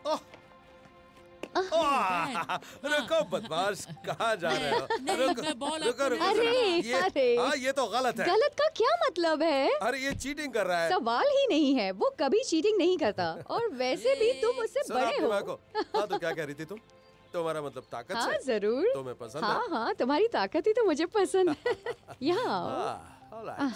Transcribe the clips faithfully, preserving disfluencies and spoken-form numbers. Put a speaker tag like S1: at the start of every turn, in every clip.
S1: रुको बदमाश, कहाँ जा रहे हो? रुको रुको रुको।
S2: अरे
S1: ये
S2: अरे
S1: हाँ ये तो गलत है।
S2: गलत का क्या मतलब है?
S1: अरे ये चीटिंग कर रहा है।
S2: सवाल ही नहीं है, वो कभी चीटिंग नहीं करता। और वैसे भी तुम उससे
S1: सुनो
S2: बड़े
S1: अपनी माँ
S2: हो।
S1: को। हाँ तो क्या कह रही थी तुम? तुम्हारा मतलब ताकत
S2: हाँ
S1: से?
S2: जरूर।
S1: तुम्हें पसंद
S2: हाँ
S1: है?
S2: हाँ तुम्हारी ताकत ही तो मुझे पसंद है। यहाँ आओ।
S1: हाँ, all right.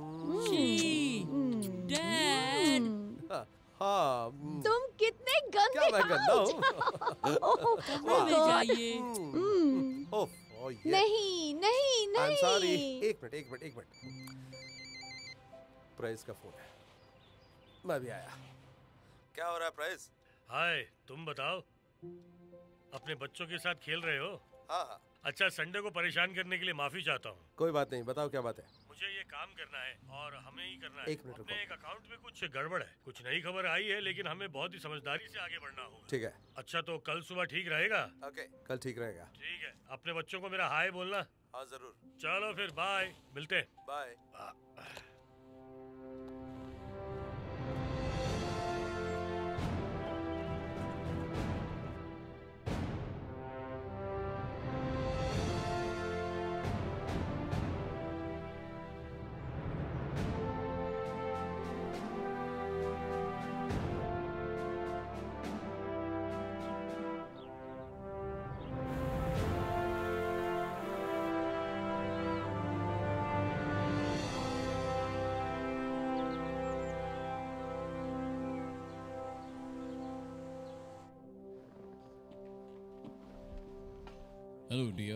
S3: डैड
S1: हाँ, हाँ, हम्म,
S2: तुम कितने गंदे
S1: क्या मैं गंदा हूँ?
S3: कमरे में जाइए।
S1: ओह, ओह, ये-
S2: नहीं नहीं
S1: I'm sorry.
S2: नहीं।
S1: एक मिनट एक मिनट एक मिनट। प्राइस का फोन है, मैं भी आया। क्या हो रहा है प्राइस?
S4: हाय, तुम बताओ, अपने बच्चों के साथ खेल रहे हो?
S1: हाँ हाँ
S4: अच्छा, संडे को परेशान करने के लिए माफी चाहता हूँ।
S1: कोई बात नहीं, बताओ क्या बात है?
S4: मुझे ये काम करना है और हमें ही करना है।
S1: एक मिनट
S4: अपने
S1: रुको।
S4: एक अकाउंट में कुछ गड़बड़ है, कुछ नई खबर आई है, लेकिन हमें बहुत ही समझदारी से आगे बढ़ना होगा।
S1: ठीक है।
S4: अच्छा तो कल सुबह ठीक रहेगा?
S1: ओके, कल ठीक रहेगा।
S4: ठीक है, अपने बच्चों को मेरा हाय बोलना।
S1: हाँ जरूर।
S4: चलो फिर बाय, मिलते हैं।
S1: बाय।
S5: Hello dear.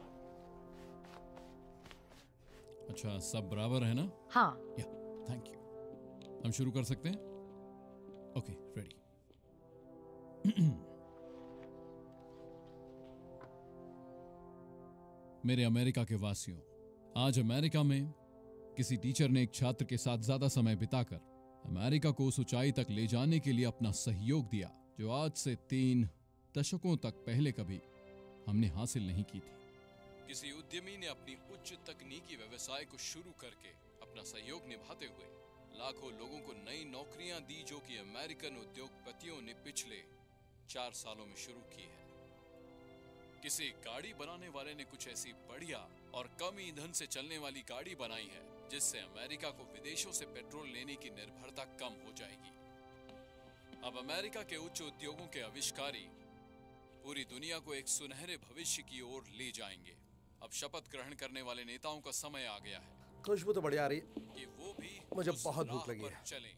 S5: अच्छा सब बराबर है ना?
S2: हाँ।
S5: या थैंक यू। हम शुरू कर सकते हैं? Okay ready. मेरे अमेरिका के वासियों, आज अमेरिका में किसी टीचर ने एक छात्र के साथ ज्यादा समय बिताकर अमेरिका को उस ऊंचाई तक ले जाने के लिए अपना सहयोग दिया जो आज से तीन दशकों तक पहले कभी हमने हासिल नहीं की थी। किसी उद्यमी ने अपनी उच्च तकनीकी व्यवसाय को शुरू करके अपना सहयोग निभाते हुए लाखों लोगों को नई नौकरियां दी जो कि अमेरिकन उद्योगपतियों ने पिछले चार सालों में शुरू की है। किसी गाड़ी बनाने वाले ने कुछ ऐसी बढ़िया और कम ईंधन से चलने वाली गाड़ी बनाई है जिससे अमेरिका को विदेशों से पेट्रोल लेने की निर्भरता कम हो जाएगी। अब अमेरिका के उच्च उद्योगों के आविष्कारी पूरी दुनिया को एक सुनहरे भविष्य की ओर ले जाएंगे। अब शपथ ग्रहण करने वाले नेताओं का समय आ गया है
S1: खुशबू तो बढ़िया आ रही है
S5: कि वो भी
S1: मुझे
S5: उस
S1: बहुत
S5: राह
S1: भूख लगी
S5: पर
S1: है।
S5: चलें।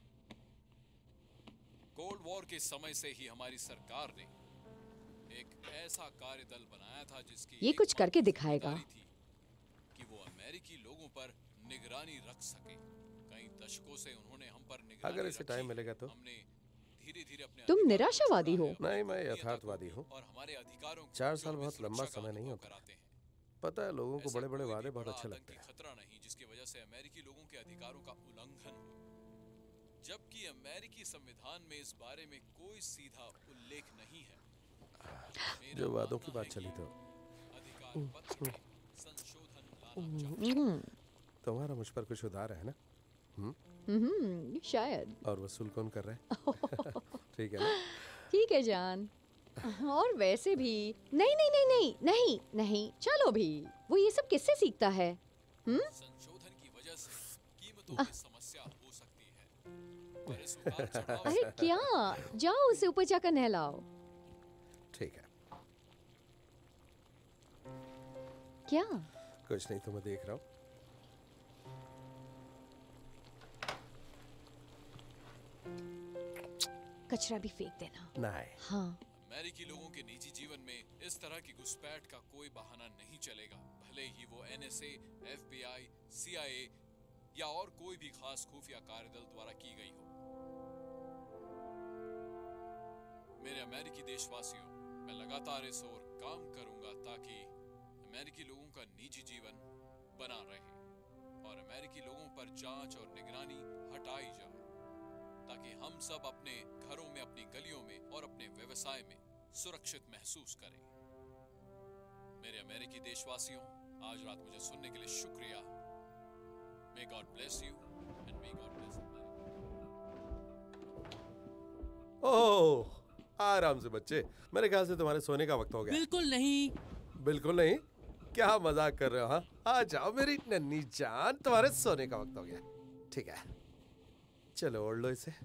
S5: कोल्ड वॉर के समय से ही हमारी सरकार ने एक ऐसा कार्यदल बनाया था जिसकी
S2: ये
S5: एक
S2: कुछ करके
S5: मात्र
S2: दिखाएगा।
S5: जिम्मेदारी थी कि वो अमेरिकी लोगों पर निगरानी रख सके। कई दशकों से उन्होंने हम पर निगरानी
S1: अगर इसे
S5: रखी
S1: टाइम
S5: है।
S1: मिलेगा तो।
S5: हमने धीरे-धीरे अपने
S2: तुम
S5: अधिकारों को
S2: निराशावादी हो।
S5: बढ़ाया
S1: नहीं,
S5: और
S1: मैं
S5: गोपनीयता
S1: यथार्थवादी
S5: को
S1: हूँ।
S5: और हमारे अधिकारों को
S1: चार
S5: जो
S1: साल
S5: हमें
S1: बहुत लंबा
S5: सुरक्षा का
S1: समय नहीं
S5: अनुभव
S1: होता।
S5: कराते हैं।
S1: पता है लोगों को
S5: ऐसा
S1: बड़े बड़े
S5: कोई भी
S1: वादे बहुत
S5: बड़ा
S1: अच्छे लगते
S5: आतंकी
S1: हैं।
S5: खतरा नहीं जिसकी वजह से अमेरिकी लोगों के अधिकारों का उल्लंघन हो, जबकि अमेरिकी संविधान में इस बारे में कोई सीधा उल्लेख नहीं है। मेरा
S1: जो वादों की
S5: मानना
S1: बात
S5: है
S1: चली
S5: कि
S1: तो
S5: अधिकार पत्र में संशोधन लाना चाहिए।
S2: हम्म,
S1: तुम्हारा मुझ पर कुछ उधार है ना?
S2: हम्म, शायद।
S1: और वसूल कौन कर रहा है? ठीक है ना?
S2: ठीक है जान। और वैसे भी नहीं नहीं नहीं नहीं नहीं नहीं चलो भी। वो ये सब किससे सीखता है? हम्म
S5: संशोधन की वजह से कीमतों में समस्या हो सकती है। पर इस उतार चढ़ाव
S2: अरे
S5: से
S2: क्या, जाओ उसे ऊपर जाकर नहलाओ।
S1: ठीक है।
S2: क्या?
S1: कुछ नहीं, तुम्हें देख रहा हूँ।
S2: कचरा भी फेंक देना।
S1: नहीं।
S2: हाँ।
S5: अमेरिकी लोगों के निजी जीवन में इस तरह की घुसपैठ का कोई बहाना नहीं चलेगा, भले ही वो एनएसए, एफबीआई, सीआईए या और कोई भी खास खुफिया कार्यदल द्वारा की गई हो। मेरे अमेरिकी देशवासियों, मैं लगातार इस ओर काम करूंगा ताकि अमेरिकी लोगों का निजी जीवन बना रहे और अमेरिकी लोगों पर जांच और निगरानी हटाई जाए ताकि हम सब अपने घरों में, अपनी गलियों में और अपने व्यवसाय में सुरक्षित महसूस करें। मेरे अमेरिकी देशवासियों, आज रात मुझे सुनने के लिए शुक्रिया। May God bless you and may God bless America.
S1: ओह, आराम से बच्चे, मेरे ख्याल से तुम्हारे सोने का वक्त हो गया।
S3: बिल्कुल नहीं।
S1: बिल्कुल नहीं? क्या मजाक कर रहे हो? हाँ, आ जाओ मेरी नन्ही जान, तुम्हारे सोने का वक्त हो गया। ठीक है, चलो ओढ़ लो इसे।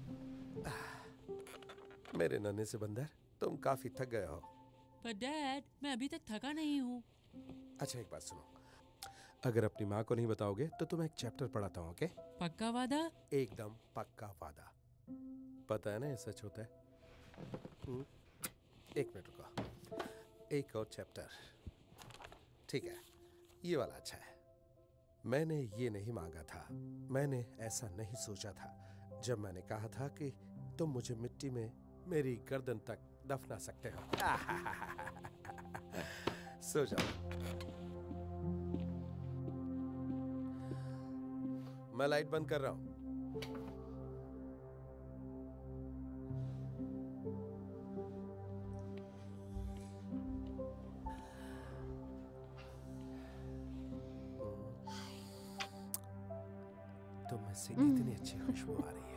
S1: मेरे नन्हे से बंदर, तुम काफी थक गए हो।
S3: पर डैड, मैं अभी तक थका नहीं हूँ।
S1: अच्छा एक बात सुनो, अगर अपनी माँ को नहीं बताओगे तो तुम्हें एक चैप्टर पढ़ाता हूँ, ओके?
S3: पक्का वादा?
S1: एकदम पक्का वादा। पता है ना ये सच होता है। हम्म, एक मिनट रुको, एक और चैप्टर। ठीक है, ये वाला अच्छा है। मैंने ये नहीं मांगा था, मैंने ऐसा नहीं सोचा था, जब मैंने कहा था कि तुम मुझे मिट्टी में मेरी गर्दन तक दफना सकते हो। सो जाओ। मैं लाइट बंद कर रहा हूं। तुम में से इतनी अच्छी खुशबू आ रही है।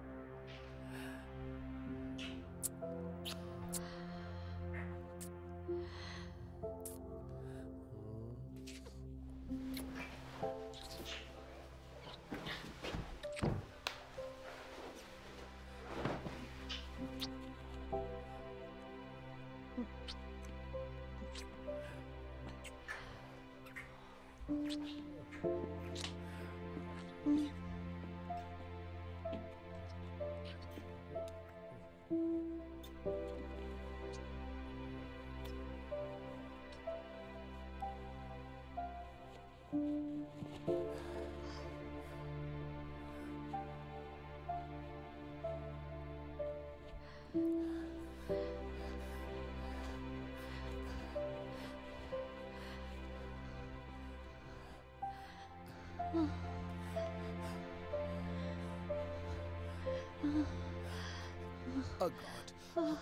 S1: Oh God.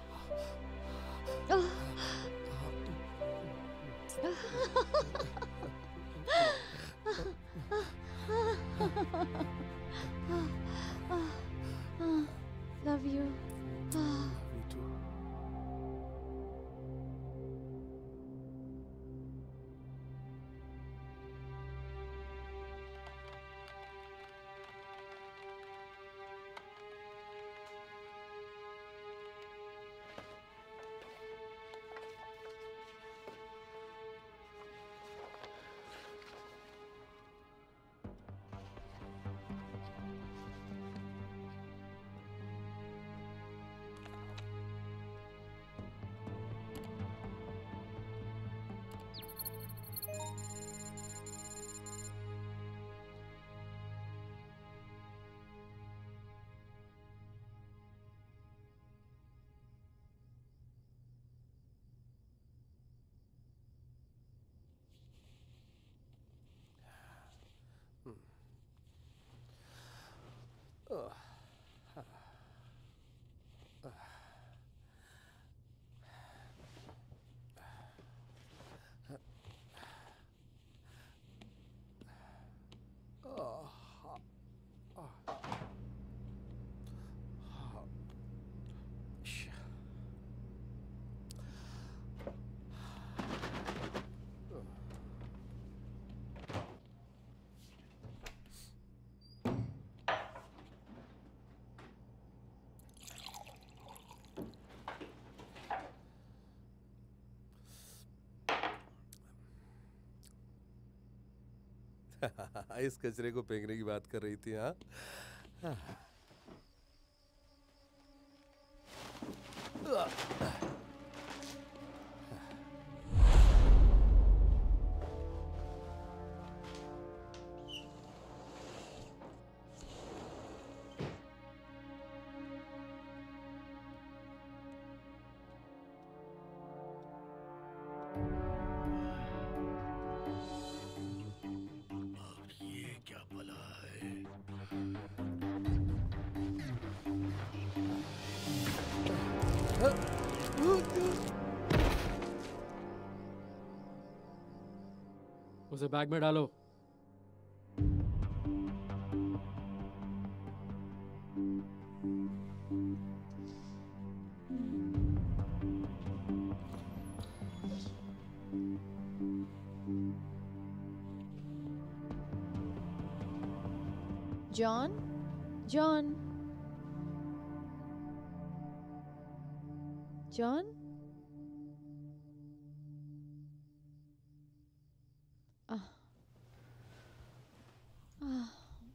S2: Love you.
S1: Me too. Oh. इस कचरे को फेंकने की बात कर रही थी, हाँ?
S4: ये क्या भला है?
S6: उसे बैग में डालो।
S2: जॉन जॉन जॉन आह, आह,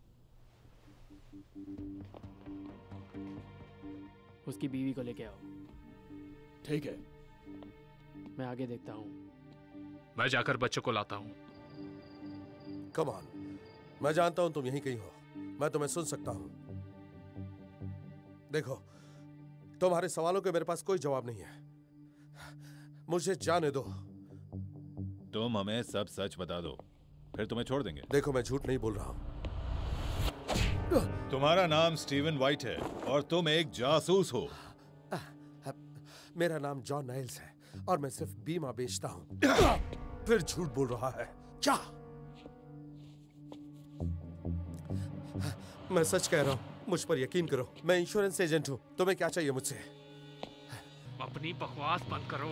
S6: उसकी बीवी को लेके आओ।
S7: ठीक है,
S6: मैं आगे देखता हूँ।
S7: मैं जाकर बच्चों को लाता हूँ।
S1: कम ऑन, मैं जानता हूं तुम यहीं कहीं हो, मैं तुम्हें सुन सकता हूं। देखो, तुम्हारे सवालों के मेरे पास कोई जवाब नहीं है, मुझे जाने दो।
S8: तुम हमें सब सच बता दो, फिर तुम्हें छोड़ देंगे।
S1: देखो, मैं झूठ नहीं बोल रहा हूं।
S8: तुम्हारा नाम स्टीवन वाइट है और तुम एक जासूस हो।
S1: मेरा नाम जॉन नाइल्स है और मैं सिर्फ बीमा बेचता हूं। फिर झूठ बोल रहा है क्या? मैं सच कह रहा हूं, मुझ पर यकीन करो। मैं इंश्योरेंस एजेंट हूं। तुम्हें क्या चाहिए मुझसे?
S7: अपनी बकवास बंद करो।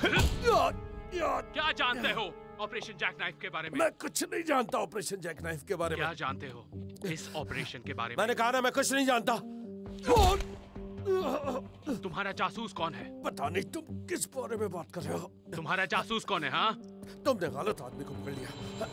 S7: क्या जानते हो ऑपरेशन जैक नाइफ के बारे में?
S1: मैं कुछ नहीं जानता ऑपरेशन जैक नाइफ के बारे में।
S7: क्या जानते हो इस ऑपरेशन के बारे में?
S1: मैंने कहा ना, मैं कुछ नहीं जानता।
S7: तुम्हारा जासूस कौन है?
S1: पता नहीं तुम किस बारे में बात कर रहे हो।
S7: तुम्हारा जासूस कौन है? हाँ,
S1: तुमने गलत आदमी को पकड़ लिया।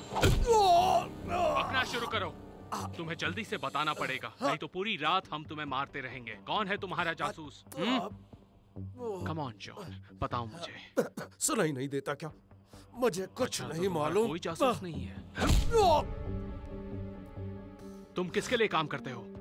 S7: पकना शुरू करो। तुम्हें जल्दी से बताना पड़ेगा, नहीं तो पूरी रात हम तुम्हें मारते रहेंगे। कौन है तुम्हारा जासूस? कम ऑन जॉन, बताओ मुझे।
S1: सुनाई नहीं देता क्या? मुझे कुछ
S7: अच्छा,
S1: नहीं
S7: तो
S1: मालूम।
S7: कोई जासूस नहीं है। तुम किसके लिए काम करते हो?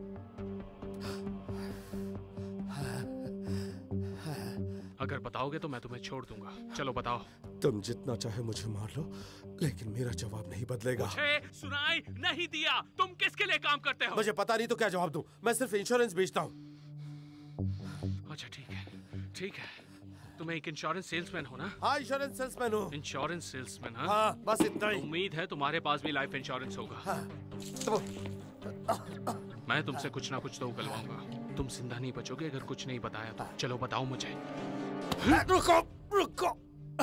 S7: अगर बताओगे तो मैं तुम्हें छोड़ दूंगा। चलो बताओ।
S1: तुम जितना चाहे मुझे मार लो, लेकिन मेरा जवाब नहीं बदलेगा।
S7: मुझे सुनाई नहीं दिया। तुम किसके लिए काम करते हो?
S1: मुझे पता नहीं तो क्या जवाब दूं? मैं सिर्फ इंश्योरेंस बेचता हूँ।
S7: अच्छा ठीक है, ठीक है। तुम एक इंश्योरेंस सेल्समैन हो ना?
S1: हाँ, इंश्योरेंस सेल्समैन हूँ।
S7: Insurance salesman? हाँ,
S1: हाँ, बस इतना ही।
S7: उम्मीद है तुम्हारे पास भी लाइफ इंश्योरेंस होगा।
S1: हाँ, तो
S7: मैं तुमसे कुछ ना कुछ तो उगलवाऊंगा। तुम जिंदा नहीं बचोगे अगर कुछ नहीं बताया तो। चलो बताओ मुझे।
S1: रुको, रुको।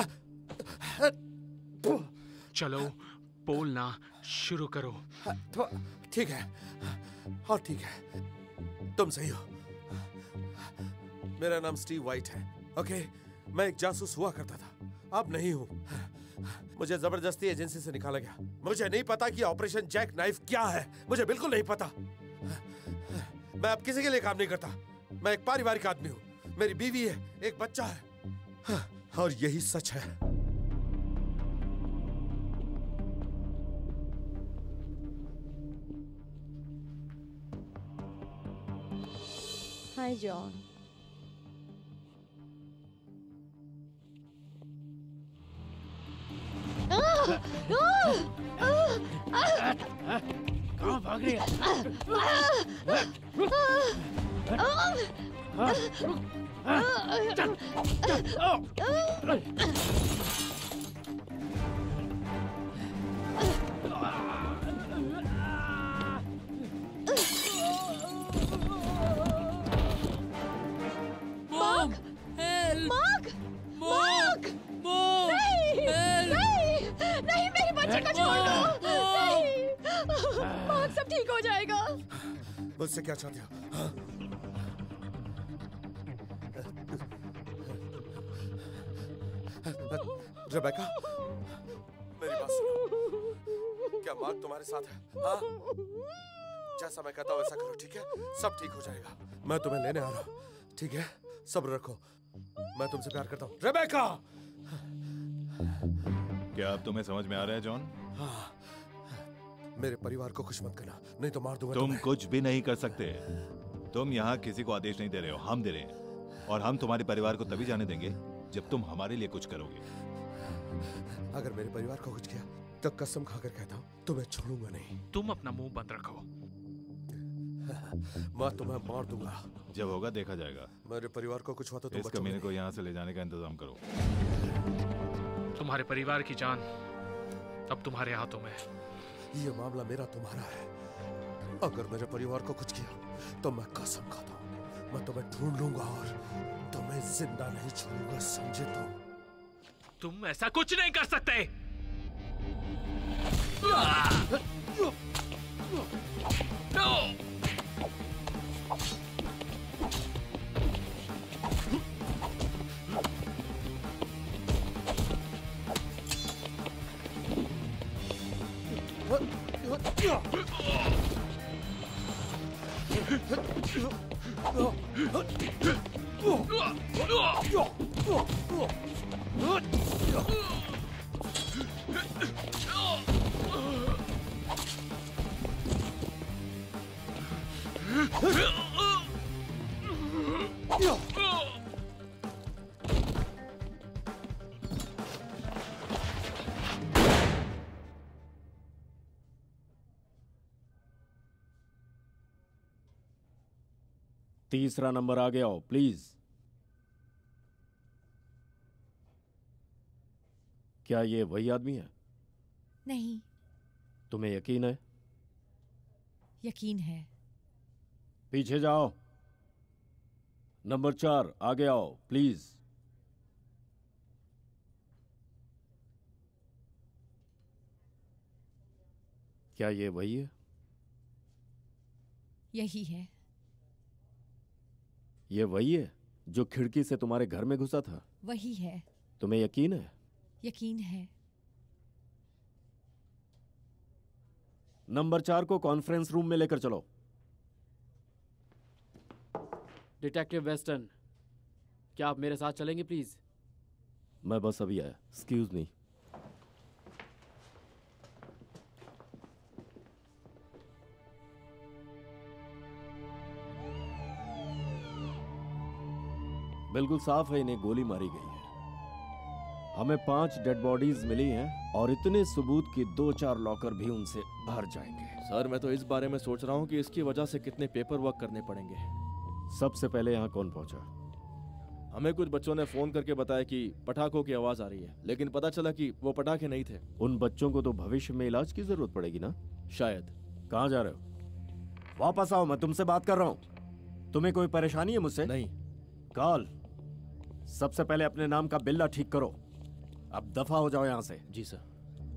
S7: चलो बोलना शुरू करो।
S1: ठीक है, हाँ ठीक है, तुम सही हो। मेरा नाम स्टीव वाइट है। ओके, मैं एक जासूस हुआ करता था, अब नहीं हूं। मुझे जबरदस्ती एजेंसी से निकाला गया। मुझे नहीं पता कि ऑपरेशन जैक नाइफ क्या है, मुझे बिल्कुल नहीं पता। मैं अब किसी के लिए काम नहीं करता। मैं एक पारिवारिक आदमी हूँ। मेरी बीवी है, एक बच्चा है, और यही सच है।
S2: Hi John.
S6: कहाँ भाग रही है?
S3: Mom, help!
S2: Mark!
S3: Mom,
S2: Mark!
S3: Mom,
S2: नहीं!
S3: help!
S2: नहीं! नहीं, मेरी बच्ची को छोड़ दो!
S3: Mom!
S2: नहीं! मार्क, सब ठीक हो जाएगा।
S1: मुझसे क्या चाहते हो? हाँ? रेबेका, मेरी बात सुनो। क्या मार्क तुम्हारे साथ है? हाँ? जैसा मैं कहता हूँ वैसा करो, ठीक है? सब ठीक हो जाएगा। मैं तुम्हें लेने आ रहा हूँ, ठीक है? सब्र रखो, मैं तुमसे प्यार करता हूँ। रेबेका!
S8: क्या अब तुम्हें समझ में आ रहा है जॉन?
S1: हाँ, मेरे परिवार को कुछ मत करना, नहीं तो मार दूंगा
S8: तुम
S1: तुम्हें।
S8: कुछ भी नहीं कर सकते। तुम यहाँ किसी को आदेश नहीं दे रहे हो, हम दे रहे हैं। और हम तुम्हारे परिवार को तभी जाने देंगे जब तुम हमारे लिए कुछ करोगे।
S1: अगर मेरे परिवार को कुछ किया तो कसम खाकर कहता हूँ तुम्हें छोड़ूंगा नहीं।
S7: तुम अपना मुंह बंद रखो।
S1: मैं तुम्हें मार दूंगा।
S8: जब होगा देखा जाएगा।
S1: मेरे परिवार को कुछ हुआ तो तुम
S8: इस
S1: बचोगे
S8: कमीने
S1: नहीं।
S8: को यहाँ से ले जाने का इंतजाम करो।
S7: तुम्हारे परिवार की जान अब तुम्हारे हाथों में।
S1: ये मामला मेरा तुम्हारा है। अगर मेरे परिवार को कुछ किया तो मैं कसम खाता हूँ मैं तुम्हें ढूंढ लूंगा और तुम्हें जिंदा नहीं छोड़ूंगा, समझे तुम?
S7: तुम ऐसा कुछ नहीं कर सकते।
S9: तीसरा नंबर आगे आओ प्लीज। क्या ये वही आदमी है?
S3: नहीं,
S9: तुम्हें यकीन है?
S3: यकीन है।
S9: पीछे जाओ। नंबर चार आगे आओ प्लीज। क्या ये वही है?
S3: यही है।
S9: ये वही है जो खिड़की से तुम्हारे घर में घुसा था?
S3: वही है।
S9: तुम्हें यकीन है?
S3: यकीन है।
S9: नंबर चार को कॉन्फ्रेंस रूम में लेकर चलो।
S6: डिटेक्टिव वेस्टर्न, क्या आप मेरे साथ चलेंगे प्लीज?
S9: मैं बस अभी आया। Excuse me. बिल्कुल साफ है, इन्हें गोली मारी गई है। हमें पांच डेड बॉडीज मिली हैं और इतने सबूत कि दो चार लॉकर भी उनसे भर जाएंगे।
S10: सर, मैं तो इस बारे में सोच रहा हूँ कि इसकी वजह से कितने पेपर वर्क करने पड़ेंगे।
S9: सबसे पहले यहाँ कौन पहुंचा?
S10: हमें कुछ बच्चों ने फोन करके बताया कि पटाखों की आवाज आ रही है, लेकिन पता चला कि वो पटाखे नहीं थे।
S9: उन बच्चों को तो भविष्य में इलाज की जरूरत पड़ेगी ना?
S10: शायद।
S9: कहाँ जा रहे हो? वापस आओ, मैं तुमसे बात कर रहा हूँ। तुम्हें कोई परेशानी है मुझसे?
S10: नहीं।
S9: कॉल, सबसे पहले अपने नाम का बिल्ला ठीक करो। अब दफा हो जाओ यहां से।
S10: जी सर।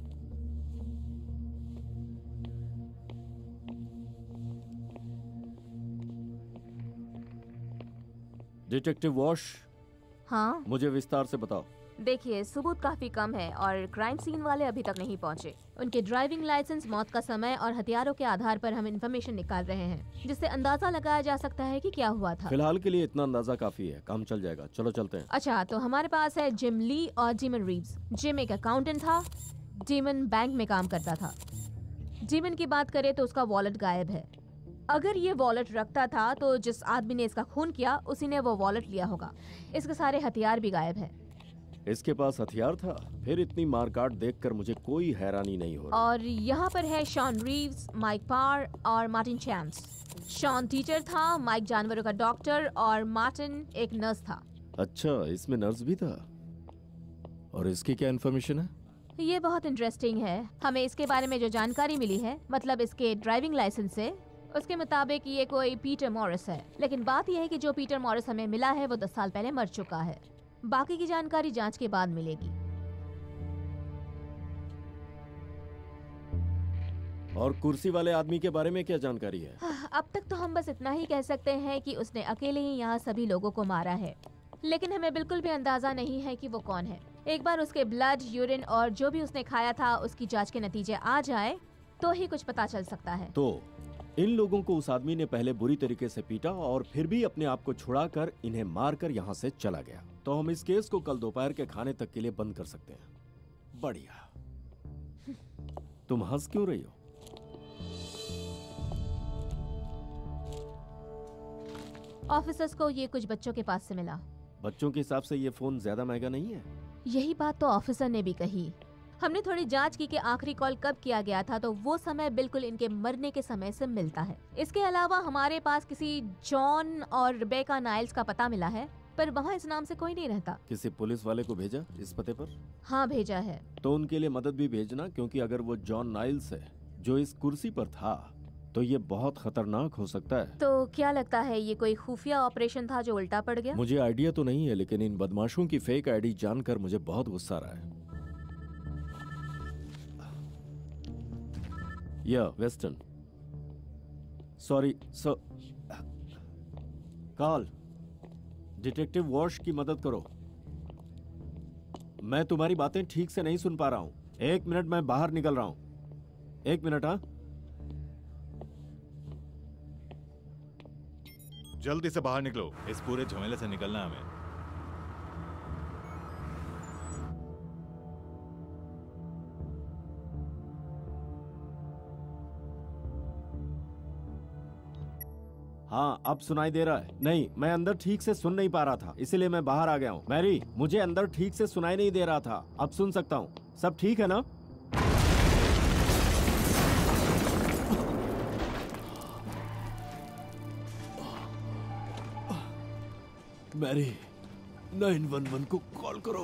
S9: डिटेक्टिव वॉश,
S11: हाँ
S9: मुझे विस्तार से बताओ।
S11: देखिए, सबूत काफी कम है और क्राइम सीन वाले अभी तक नहीं पहुंचे। उनके ड्राइविंग लाइसेंस, मौत का समय और हथियारों के आधार पर हम इंफॉर्मेशन निकाल रहे हैं, जिससे अंदाजा लगाया जा सकता है कि क्या हुआ था।
S9: फिलहाल के लिए इतना अंदाजा काफी है, काम चल जाएगा। चलो चलते हैं।
S11: अच्छा, तो हमारे पास है जिम ली और डीमन रीव्स। जिम एक अकाउंटेंट था, डीमन बैंक में काम करता था। डीमन की बात करें तो उसका वॉलेट गायब है। अगर ये वॉलेट रखता था तो जिस आदमी ने इसका खून किया उसी ने वो वॉलेट लिया होगा। इसके सारे हथियार भी गायब है।
S9: इसके पास हथियार था? फिर इतनी मारकाट देखकर मुझे कोई हैरानी नहीं हो रही।
S11: और यहाँ पर है शॉन रीव्स, माइक पार और मार्टिन चैम्स। शॉन टीचर था, माइक जानवरों का डॉक्टर और मार्टिन एक नर्स था।
S9: अच्छा, इसमें नर्स भी था। और इसकी क्या इन्फॉर्मेशन है?
S11: ये बहुत इंटरेस्टिंग है। हमें इसके बारे में जो जानकारी मिली है, मतलब इसके ड्राइविंग लाइसेंस से, उसके मुताबिक ये कोई पीटर मॉरिस है। लेकिन बात यह है कि जो पीटर मॉरिस हमें मिला है वो दस साल पहले मर चुका है। बाकी की जानकारी जांच के बाद मिलेगी।
S9: और कुर्सी वाले आदमी के बारे में क्या जानकारी है?
S11: अब तक तो हम बस इतना ही कह सकते हैं कि उसने अकेले ही यहाँ सभी लोगों को मारा है, लेकिन हमें बिल्कुल भी अंदाजा नहीं है कि वो कौन है। एक बार उसके ब्लड, यूरिन और जो भी उसने खाया था उसकी जांच के नतीजे आ जाए तो ही कुछ पता चल सकता है।
S9: तो इन लोगों को उस आदमी ने पहले बुरी तरीके से पीटा और फिर भी अपने आप को छुड़ाकर इन्हें मारकर यहाँ से चला गया। तो हम इस केस को कल दोपहर के खाने तक के लिए बंद कर सकते हैं। बढ़िया। तुम हंस क्यों रही हो?
S11: ऑफिसर्स को ये कुछ बच्चों के पास से मिला।
S9: बच्चों के हिसाब से ये फोन ज्यादा महंगा नहीं है?
S11: यही बात तो ऑफिसर ने भी कही। हमने थोड़ी जांच की कि आखिरी कॉल कब किया गया था, तो वो समय बिल्कुल इनके मरने के समय से मिलता है। इसके अलावा हमारे पास किसी जॉन और रिबेका नाइल्स का पता मिला है, पर वहाँ इस नाम से कोई नहीं रहता।
S9: किसी पुलिस वाले को भेजा इस पते पर?
S11: हाँ, भेजा है।
S9: तो उनके लिए मदद भी भेजना, क्योंकि अगर वो जॉन नाइल्स है जो इस कुर्सी पर था तो ये बहुत खतरनाक हो सकता है।
S11: तो क्या लगता है ये कोई खुफिया ऑपरेशन था जो उल्टा पड़ गया?
S9: मुझे आइडिया तो नहीं है, लेकिन इन बदमाशों की फेक आईडी जानकर मुझे बहुत गुस्सा आ रहा है। या Western, sorry so call detective Walsh की मदद करो। मैं तुम्हारी बातें ठीक से नहीं सुन पा रहा हूं। एक मिनट, मैं बाहर निकल रहा हूं। एक मिनट। हाँ,
S8: जल्दी से बाहर निकलो, इस पूरे झमेले से निकलना है हमें।
S9: हाँ अब सुनाई दे रहा है। नहीं, मैं अंदर ठीक से सुन नहीं पा रहा था, इसीलिए मैं बाहर आ गया हूँ। मैरी, मुझे अंदर ठीक से सुनाई नहीं दे रहा था, अब सुन सकता हूँ। सब ठीक है ना? मैरी, नाइन वन वन को कॉल करो।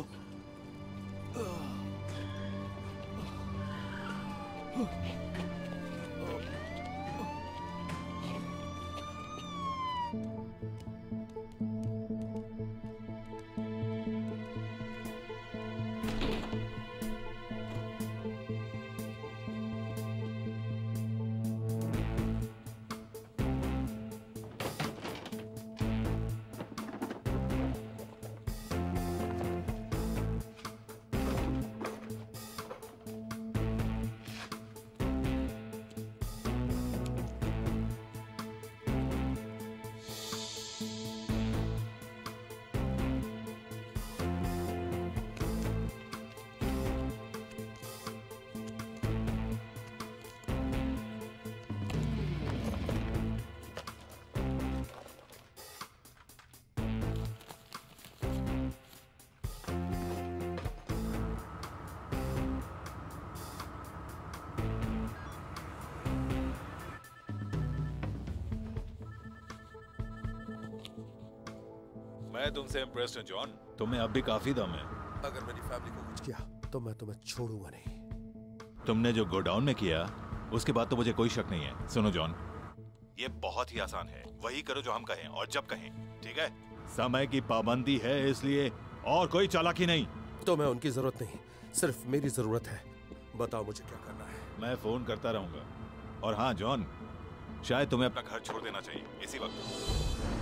S8: मैं तुमसे इम्प्रेस्ड हूँ जॉन, तुम्हें अब भी काफी दम है।
S1: अगर मेरी फैमिली को कुछ किया तो मैं तुम्हें छोड़ूंगा नहीं।
S8: तुमने जो गोडाउन में किया उसके बाद तो मुझे कोई शक नहीं है। सुनो जॉन, ये बहुत ही आसान है, वही करो जो हम कहें और जब कहें, ठीक है? समय की पाबंदी है, इसलिए और कोई चालाकी नहीं।
S1: तो मैं उनकी जरूरत नहीं, सिर्फ मेरी जरूरत है। बताओ मुझे क्या करना है।
S8: मैं फोन करता रहूंगा। और हाँ जॉन, शायद तुम्हें अपना घर छोड़ देना चाहिए इसी वक्त।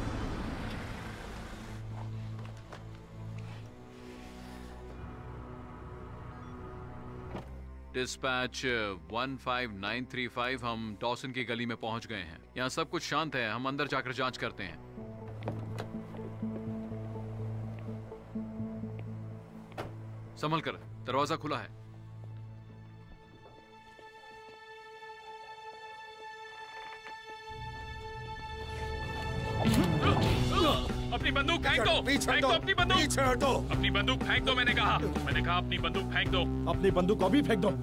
S5: Dispatch one five nine three five, हम डॉसन की गली में पहुंच गए हैं। यहाँ सब कुछ शांत है, हम अंदर जाकर जांच करते हैं। संभल कर, दरवाजा खुला है।
S7: अपनी बंदूक फेंक दो, फेंक दो अपनी बंदूक,
S1: पीछे हटो।
S7: अपनी बंदूक फेंक दो। मैंने कहा मैंने कहा अपनी बंदूक फेंक दो।
S10: अपनी बंदूक को भी फेंक दो।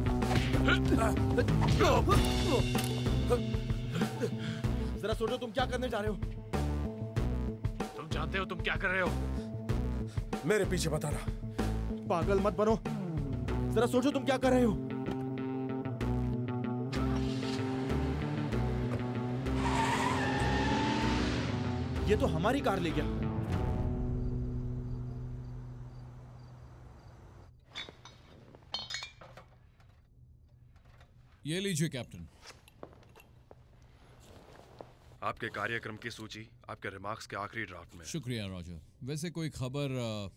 S10: जरा सोचो तुम क्या करने जा रहे हो।
S7: तुम जानते हो तुम क्या कर रहे हो?
S1: मेरे पीछे बता रहा।
S10: पागल मत बनो, जरा सोचो तुम क्या कर रहे हो। ये तो हमारी कार ले गया।
S5: ये लीजिए कैप्टन।
S12: आपके कार्यक्रम की सूची आपके रिमार्क्स के आखिरी ड्राफ्ट में।
S5: शुक्रिया रॉजर। वैसे कोई खबर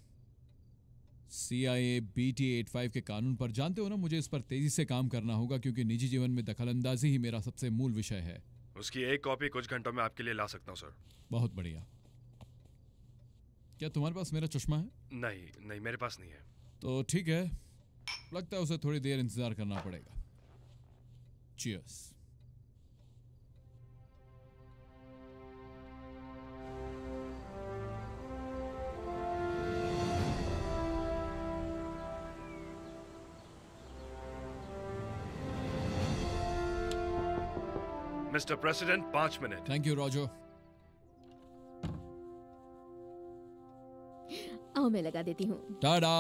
S5: C I A B T eight five के कानून पर? जानते हो ना, मुझे इस पर तेजी से काम करना होगा क्योंकि निजी जीवन में दखलंदाजी ही मेरा सबसे मूल विषय है।
S12: उसकी एक कॉपी कुछ घंटों में आपके लिए ला सकता हूँ सर।
S5: बहुत बढ़िया। क्या तुम्हारे पास मेरा चश्मा है?
S12: नहीं नहीं, मेरे पास नहीं है।
S5: तो ठीक है, लगता है उसे थोड़ी देर इंतजार करना पड़ेगा। चीयर्स।
S12: मिस्टर प्रेसिडेंट, पांच मिनट।
S5: Thank you Roger.
S11: आओ मैं लगा देती हूँ।
S5: टाडा।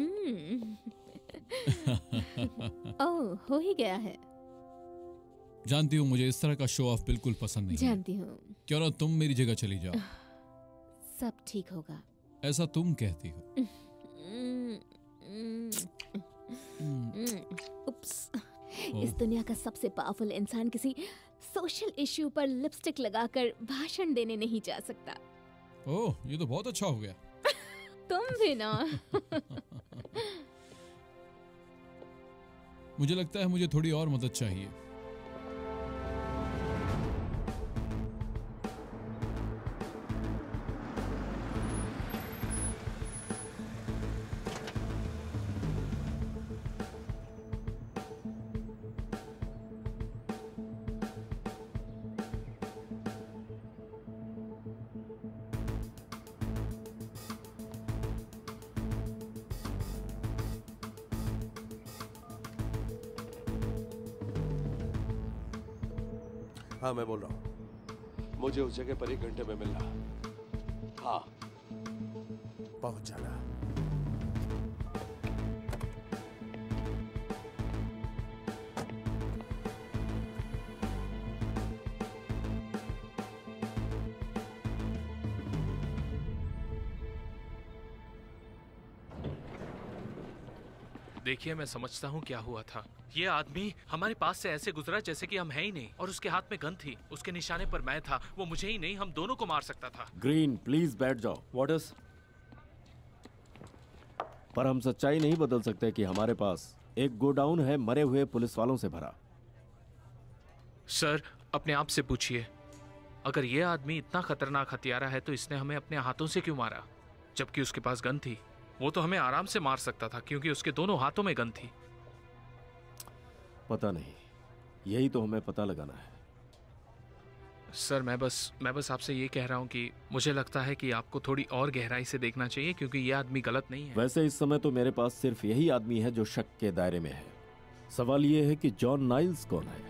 S11: ओह, हो ही गया है।
S5: जानती हूँ मुझे इस तरह का शो ऑफ बिल्कुल पसंद नहीं।
S11: जानती हूँ।
S5: क्यों ना तुम मेरी जगह चली जाओ।
S11: सब ठीक होगा।
S5: ऐसा तुम कहती हो।
S11: उप्स। इस दुनिया का सबसे पावरफुल इंसान किसी
S13: सोशल इश्यू पर लिपस्टिक लगाकर भाषण देने नहीं जा सकता।
S5: ओह, ये तो बहुत अच्छा हो गया।
S13: तुम भी ना।
S5: मुझे लगता है मुझे थोड़ी और मदद चाहिए।
S1: हाँ, मैं बोल रहा हूँ। मुझे उस जगह पर एक घंटे में मिलना। हाँ, पहुंच जाना।
S7: देखिए, मैं समझता हूँ क्या हुआ था। ये आदमी हमारे पास से ऐसे गुजरा जैसे कि हम है ही नहीं, और उसके हाथ में गन थी। उसके निशाने पर मैं था। वो मुझे ही नहीं, हम दोनों को मार सकता था।
S9: ग्रीन, प्लीज बैठ जाओ।
S10: वॉटर्स,
S9: पर हम सच्चाई नहीं बदल सकते कि हमारे पास एक गोडाउन है मरे हुए पुलिस वालों से भरा।
S7: सर, अपने आप से पूछिए, अगर ये आदमी इतना खतरनाक हथियारा है तो इसने हमें अपने हाथों से क्यों मारा, जबकि उसके पास गन थी? वो तो हमें आराम से मार सकता था क्योंकि उसके दोनों हाथों में गन थी।
S9: पता नहीं, यही तो हमें पता लगाना है।
S7: सर, मैं बस मैं बस आपसे ये कह रहा हूँ कि मुझे लगता है कि आपको थोड़ी और गहराई से देखना चाहिए, क्योंकि ये आदमी गलत नहीं है।
S9: वैसे इस समय तो मेरे पास सिर्फ यही आदमी है जो शक के दायरे में है। सवाल ये है कि जॉन नाइल्स कौन है?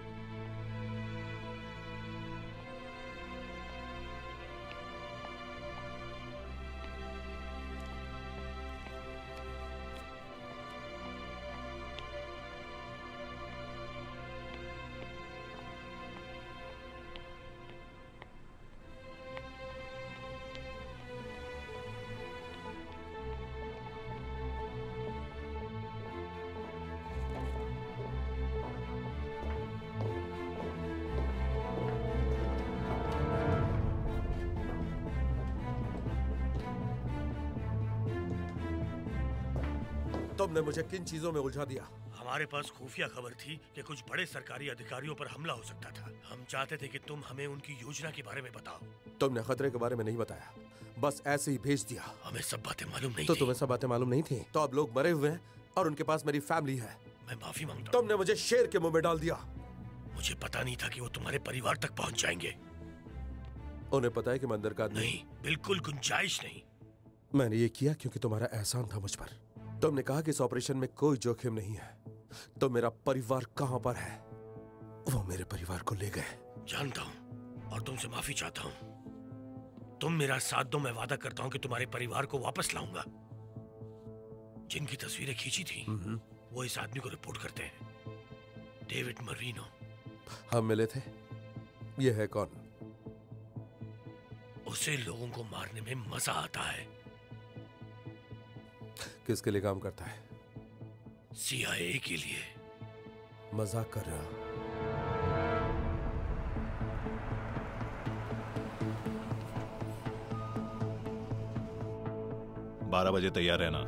S1: तुमने मुझे किन चीजों में उलझा दिया?
S4: हमारे पास खुफिया खबर थी कि कुछ बड़े सरकारी अधिकारियों पर हमला हो सकता था। हम चाहते थे कि तुम हमें उनकी योजना के बारे में बताओ।
S1: तुमने खतरे के बारे में नहीं बताया, बस ऐसे ही भेज दिया।
S4: हमें सब बातें मालूम नहीं
S1: तो
S4: थी।
S1: तुम्हें सब बातें मालूम नहीं थी? तो अब लोग मरे हुए हैं और उनके पास मेरी फैमिली है।
S4: मैं माफी मांगता हूं।
S1: तुमने मुझे शेर के मुंह में डाल दिया।
S4: मुझे पता नहीं था कि वो तुम्हारे परिवार तक पहुंच जाएंगे।
S1: उन्हें पता है कि मैं अंदर का
S4: नहीं, बिल्कुल गुंजाइश नहीं।
S1: मैंने ये किया क्योंकि तुम्हारा एहसान था मुझ पर। तुमने कहा कि इस ऑपरेशन में कोई जोखिम नहीं है। तो मेरा परिवार कहां पर है? वो मेरे परिवार को ले गए।
S4: जानता हूं और तुमसे माफी चाहता हूं। तुम मेरा साथ दो, मैं वादा करता हूं कि तुम्हारे परिवार को वापस लाऊंगा। जिनकी तस्वीरें खींची थी वो इस आदमी को रिपोर्ट करते हैं, डेविड मरीनो।
S1: हम मिले थे। ये है कौन?
S4: उसे लोगों को मारने में मजा आता है।
S1: किसके लिए काम करता है?
S4: सी आई ए के लिए।
S1: मजाक कर रहा?
S8: बारह बजे तैयार रहना।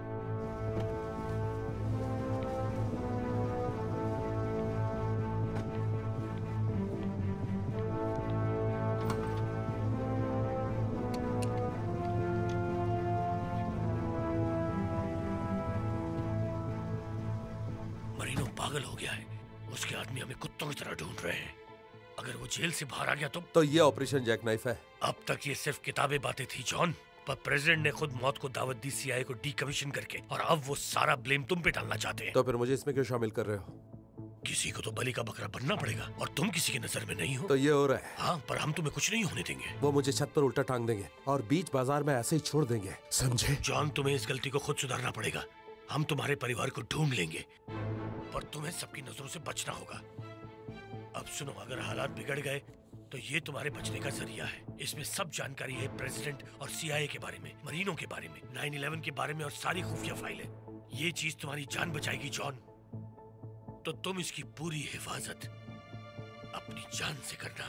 S4: मरीनो पागल हो गया है। उसके आदमी हमें कुत्तों की तरह ढूंढ रहे हैं। अगर वो जेल से बाहर आ गया तो
S1: तो ये ऑपरेशन जैक नाइफ है।
S4: अब तक ये सिर्फ किताबें बातें थी जॉन, पर प्रेसिडेंट ने खुद मौत को दावत दी सी आई ए को डीकमीशन करके, और अब वो सारा ब्लेम तुम पे डालना चाहते हैं।
S1: तो फिर मुझे इसमें क्यों शामिल कर रहे हो?
S4: किसी को तो बलि का बकरा बनना पड़ेगा, और तुम किसी की नजर में नहीं हो।
S1: तो ये हो रहा है।
S4: हाँ, पर हम तुम्हें कुछ नहीं होने देंगे।
S1: वो मुझे छत पर उल्टा टांग देंगे और बीच बाजार में ऐसे ही छोड़ देंगे, समझे?
S4: जॉन, तुम्हें इस गलती को खुद सुधारना पड़ेगा। हम तुम्हारे परिवार को ढूंढ लेंगे, पर तुम्हें सबकी नजरों से बचना होगा। अब सुनो, अगर हालात बिगड़ गए तो ये तुम्हारे बचने का जरिया है। इसमें सब जानकारी है प्रेसिडेंट और सी आई ए के बारे में, मरीनो के बारे में, नाइन इलेवन के बारे में, और सारी खुफिया फाइलें। ये चीज तुम्हारी जान बचाएगी जॉन, तो तुम इसकी पूरी हिफाजत अपनी जान से करना।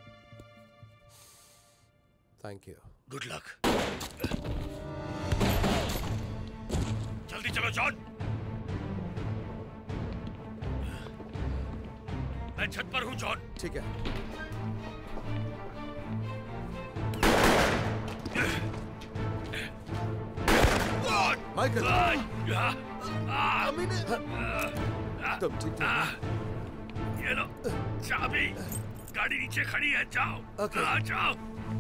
S1: Thank you.
S4: Good luck. जल्दी चलो जॉन। मैं छत पर हूं जॉन।
S1: ठीक है। माइकल। तुम ठीक हो?
S4: ये लो चाबी। गाड़ी नीचे खड़ी है, जाओ।
S1: okay.
S4: आ, जाओ।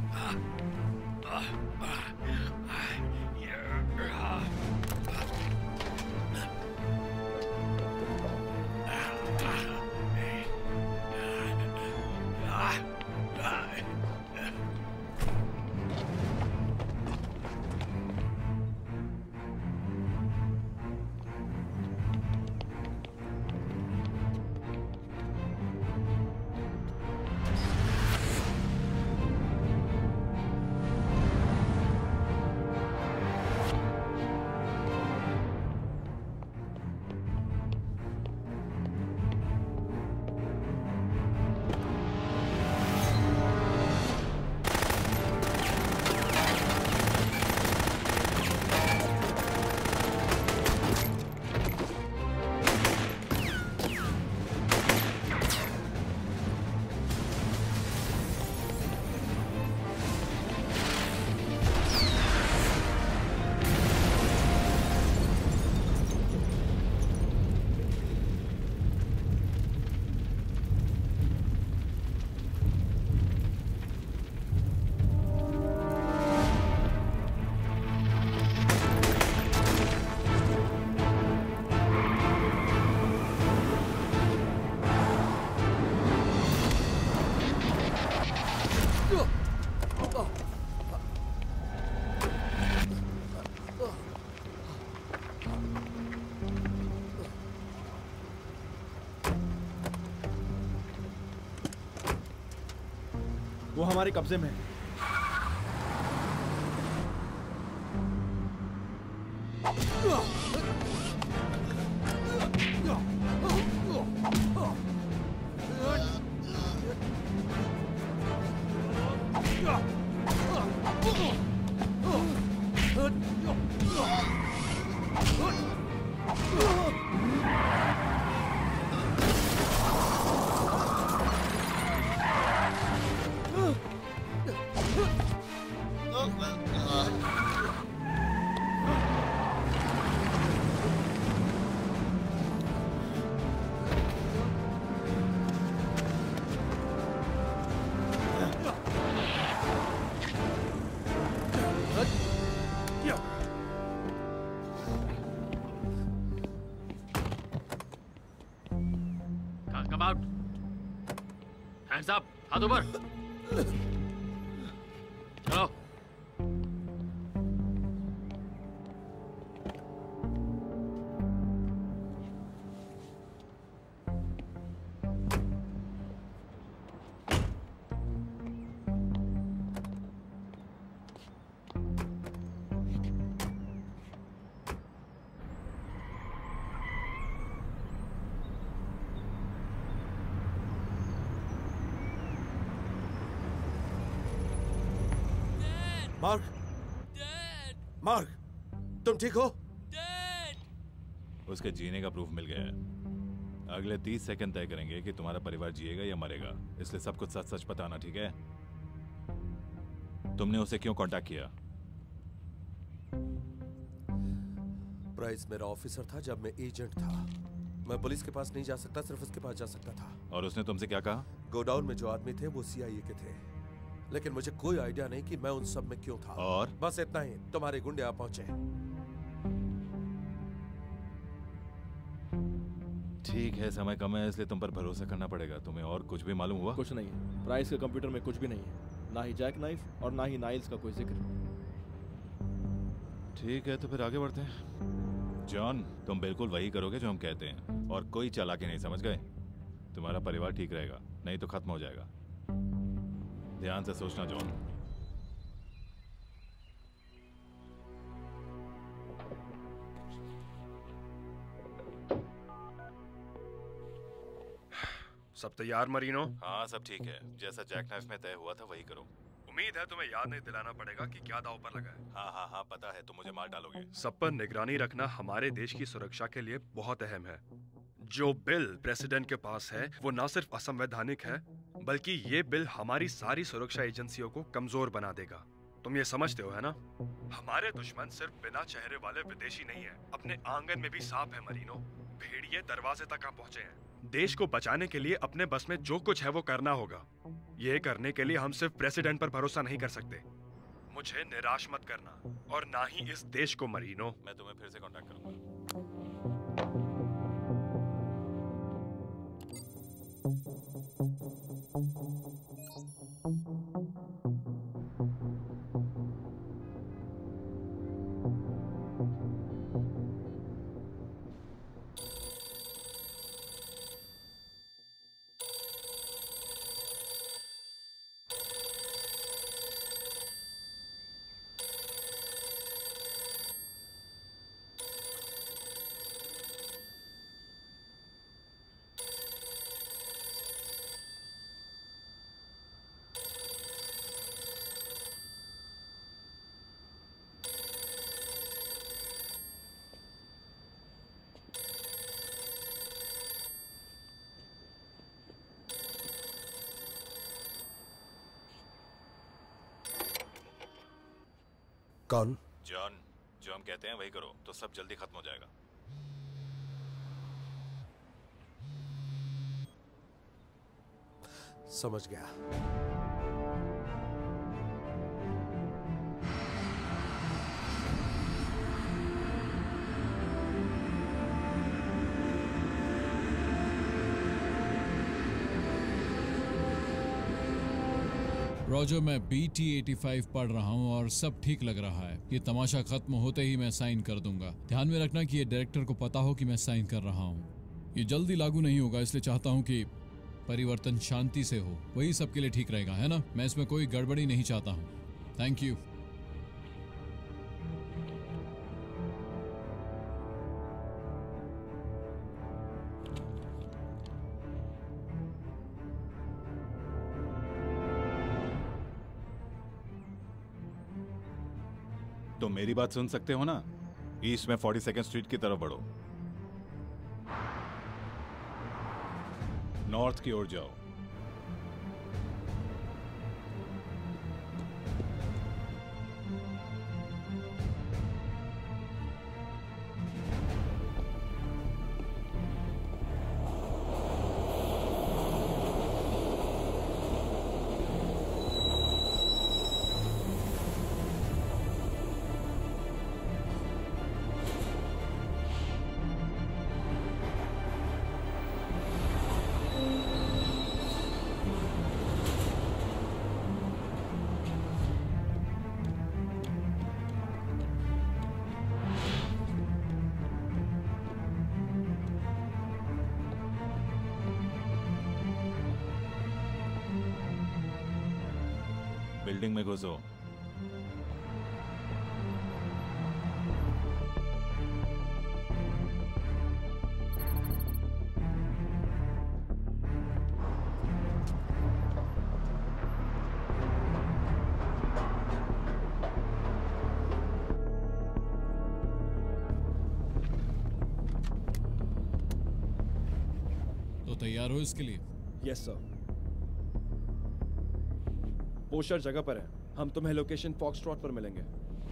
S10: वो हमारे कब्जे में है।
S6: Come out. Hands up. हाथ ऊपर. चलो.
S1: मार्क, मार्क, तुम ठीक हो?
S8: उसके जीने का प्रूफ मिल गया है। अगले तीस सेकंड तय करेंगे कि तुम्हारा परिवार जिएगा या मरेगा, इसलिए सब कुछ सच सच बताना, ठीक है? तुमने उसे क्यों कांटेक्ट किया?
S1: प्राइस मेरा ऑफिसर था जब मैं एजेंट था। मैं पुलिस के पास नहीं जा सकता, सिर्फ उसके पास जा सकता था।
S8: और उसने तुमसे क्या कहा?
S1: गोडाउन में जो आदमी थे वो सीआईए के थे, लेकिन मुझे कोई आइडिया नहीं कि मैं उन सब में क्यों था।
S8: और
S1: बस इतना ही, तुम्हारे गुंडे आ पहुंचे।
S8: ठीक है, समय कम है इसलिए तुम पर भरोसा करना पड़ेगा। तुम्हें और कुछ भी मालूम हुआ?
S10: कुछ नहीं है। प्राइस के कंप्यूटर में कुछ भी नहीं है, ना ही जैक नाइफ और ना ही नाइल्स का कोई जिक्र।
S8: ठीक है, तो फिर आगे बढ़ते हैं। जॉन, तुम बिल्कुल वही करोगे जो हम कहते हैं, और कोई चालाकी नहीं, समझ गए? तुम्हारा परिवार ठीक रहेगा, नहीं तो खत्म हो जाएगा। ध्यान से सोचना जॉन।
S12: सब तैयार मरीनो?
S8: हाँ सब ठीक है, जैसा जैकनाइफ में तय हुआ था वही करो।
S12: उम्मीद है तुम्हें याद नहीं दिलाना पड़ेगा कि क्या दांव पर लगा है।
S8: हाँ हाँ हाँ पता है, तुम मुझे मार डालोगे।
S12: सब पर निगरानी रखना हमारे देश की सुरक्षा के लिए बहुत अहम है। जो बिल प्रेसिडेंट के पास है वो न सिर्फ असंवैधानिक है, बल्कि ये बिल हमारी सारी सुरक्षा एजेंसियों को कमजोर बना देगा। तुम ये समझते हो है ना? हमारे दुश्मन सिर्फ बिना चेहरे वाले विदेशी नहीं है, अपने आंगन में भी सांप है मरीनो। भेड़िए दरवाजे तक आ पहुंचे हैं। देश को बचाने के लिए अपने बस में जो कुछ है वो करना होगा। ये करने के लिए हम सिर्फ प्रेसिडेंट पर भरोसा नहीं कर सकते। मुझे निराश मत करना, और ना ही इस देश को मरीनो।
S8: मैं तुम्हें फिर से कांटेक्ट करूंगा।
S1: कौन?
S8: जॉन, जो हम कहते हैं वही करो तो सब जल्दी खत्म हो जाएगा।
S1: समझ गया।
S5: रॉजर, मैं बी टी एटी फाइव पढ़ रहा हूँ और सब ठीक लग रहा है। ये तमाशा खत्म होते ही मैं साइन कर दूंगा। ध्यान में रखना कि ये डायरेक्टर को पता हो कि मैं साइन कर रहा हूँ। ये जल्दी लागू नहीं होगा, इसलिए चाहता हूँ कि परिवर्तन शांति से हो, वही सबके लिए ठीक रहेगा, है ना? मैं इसमें कोई गड़बड़ी नहीं चाहता हूँ। Thank you.
S8: तो मेरी बात सुन सकते हो ना? ईस्ट में फोर्टी सेकेंड स्ट्रीट की तरफ बढ़ो, नॉर्थ की ओर जाओ। बिल्डिंग में घुसो।
S5: तो तैयार हो इसके लिए?
S10: Yes sir. पोस्टर जगह पर है, हम तुम्हें लोकेशन फॉक्सट्रॉट पर मिलेंगे।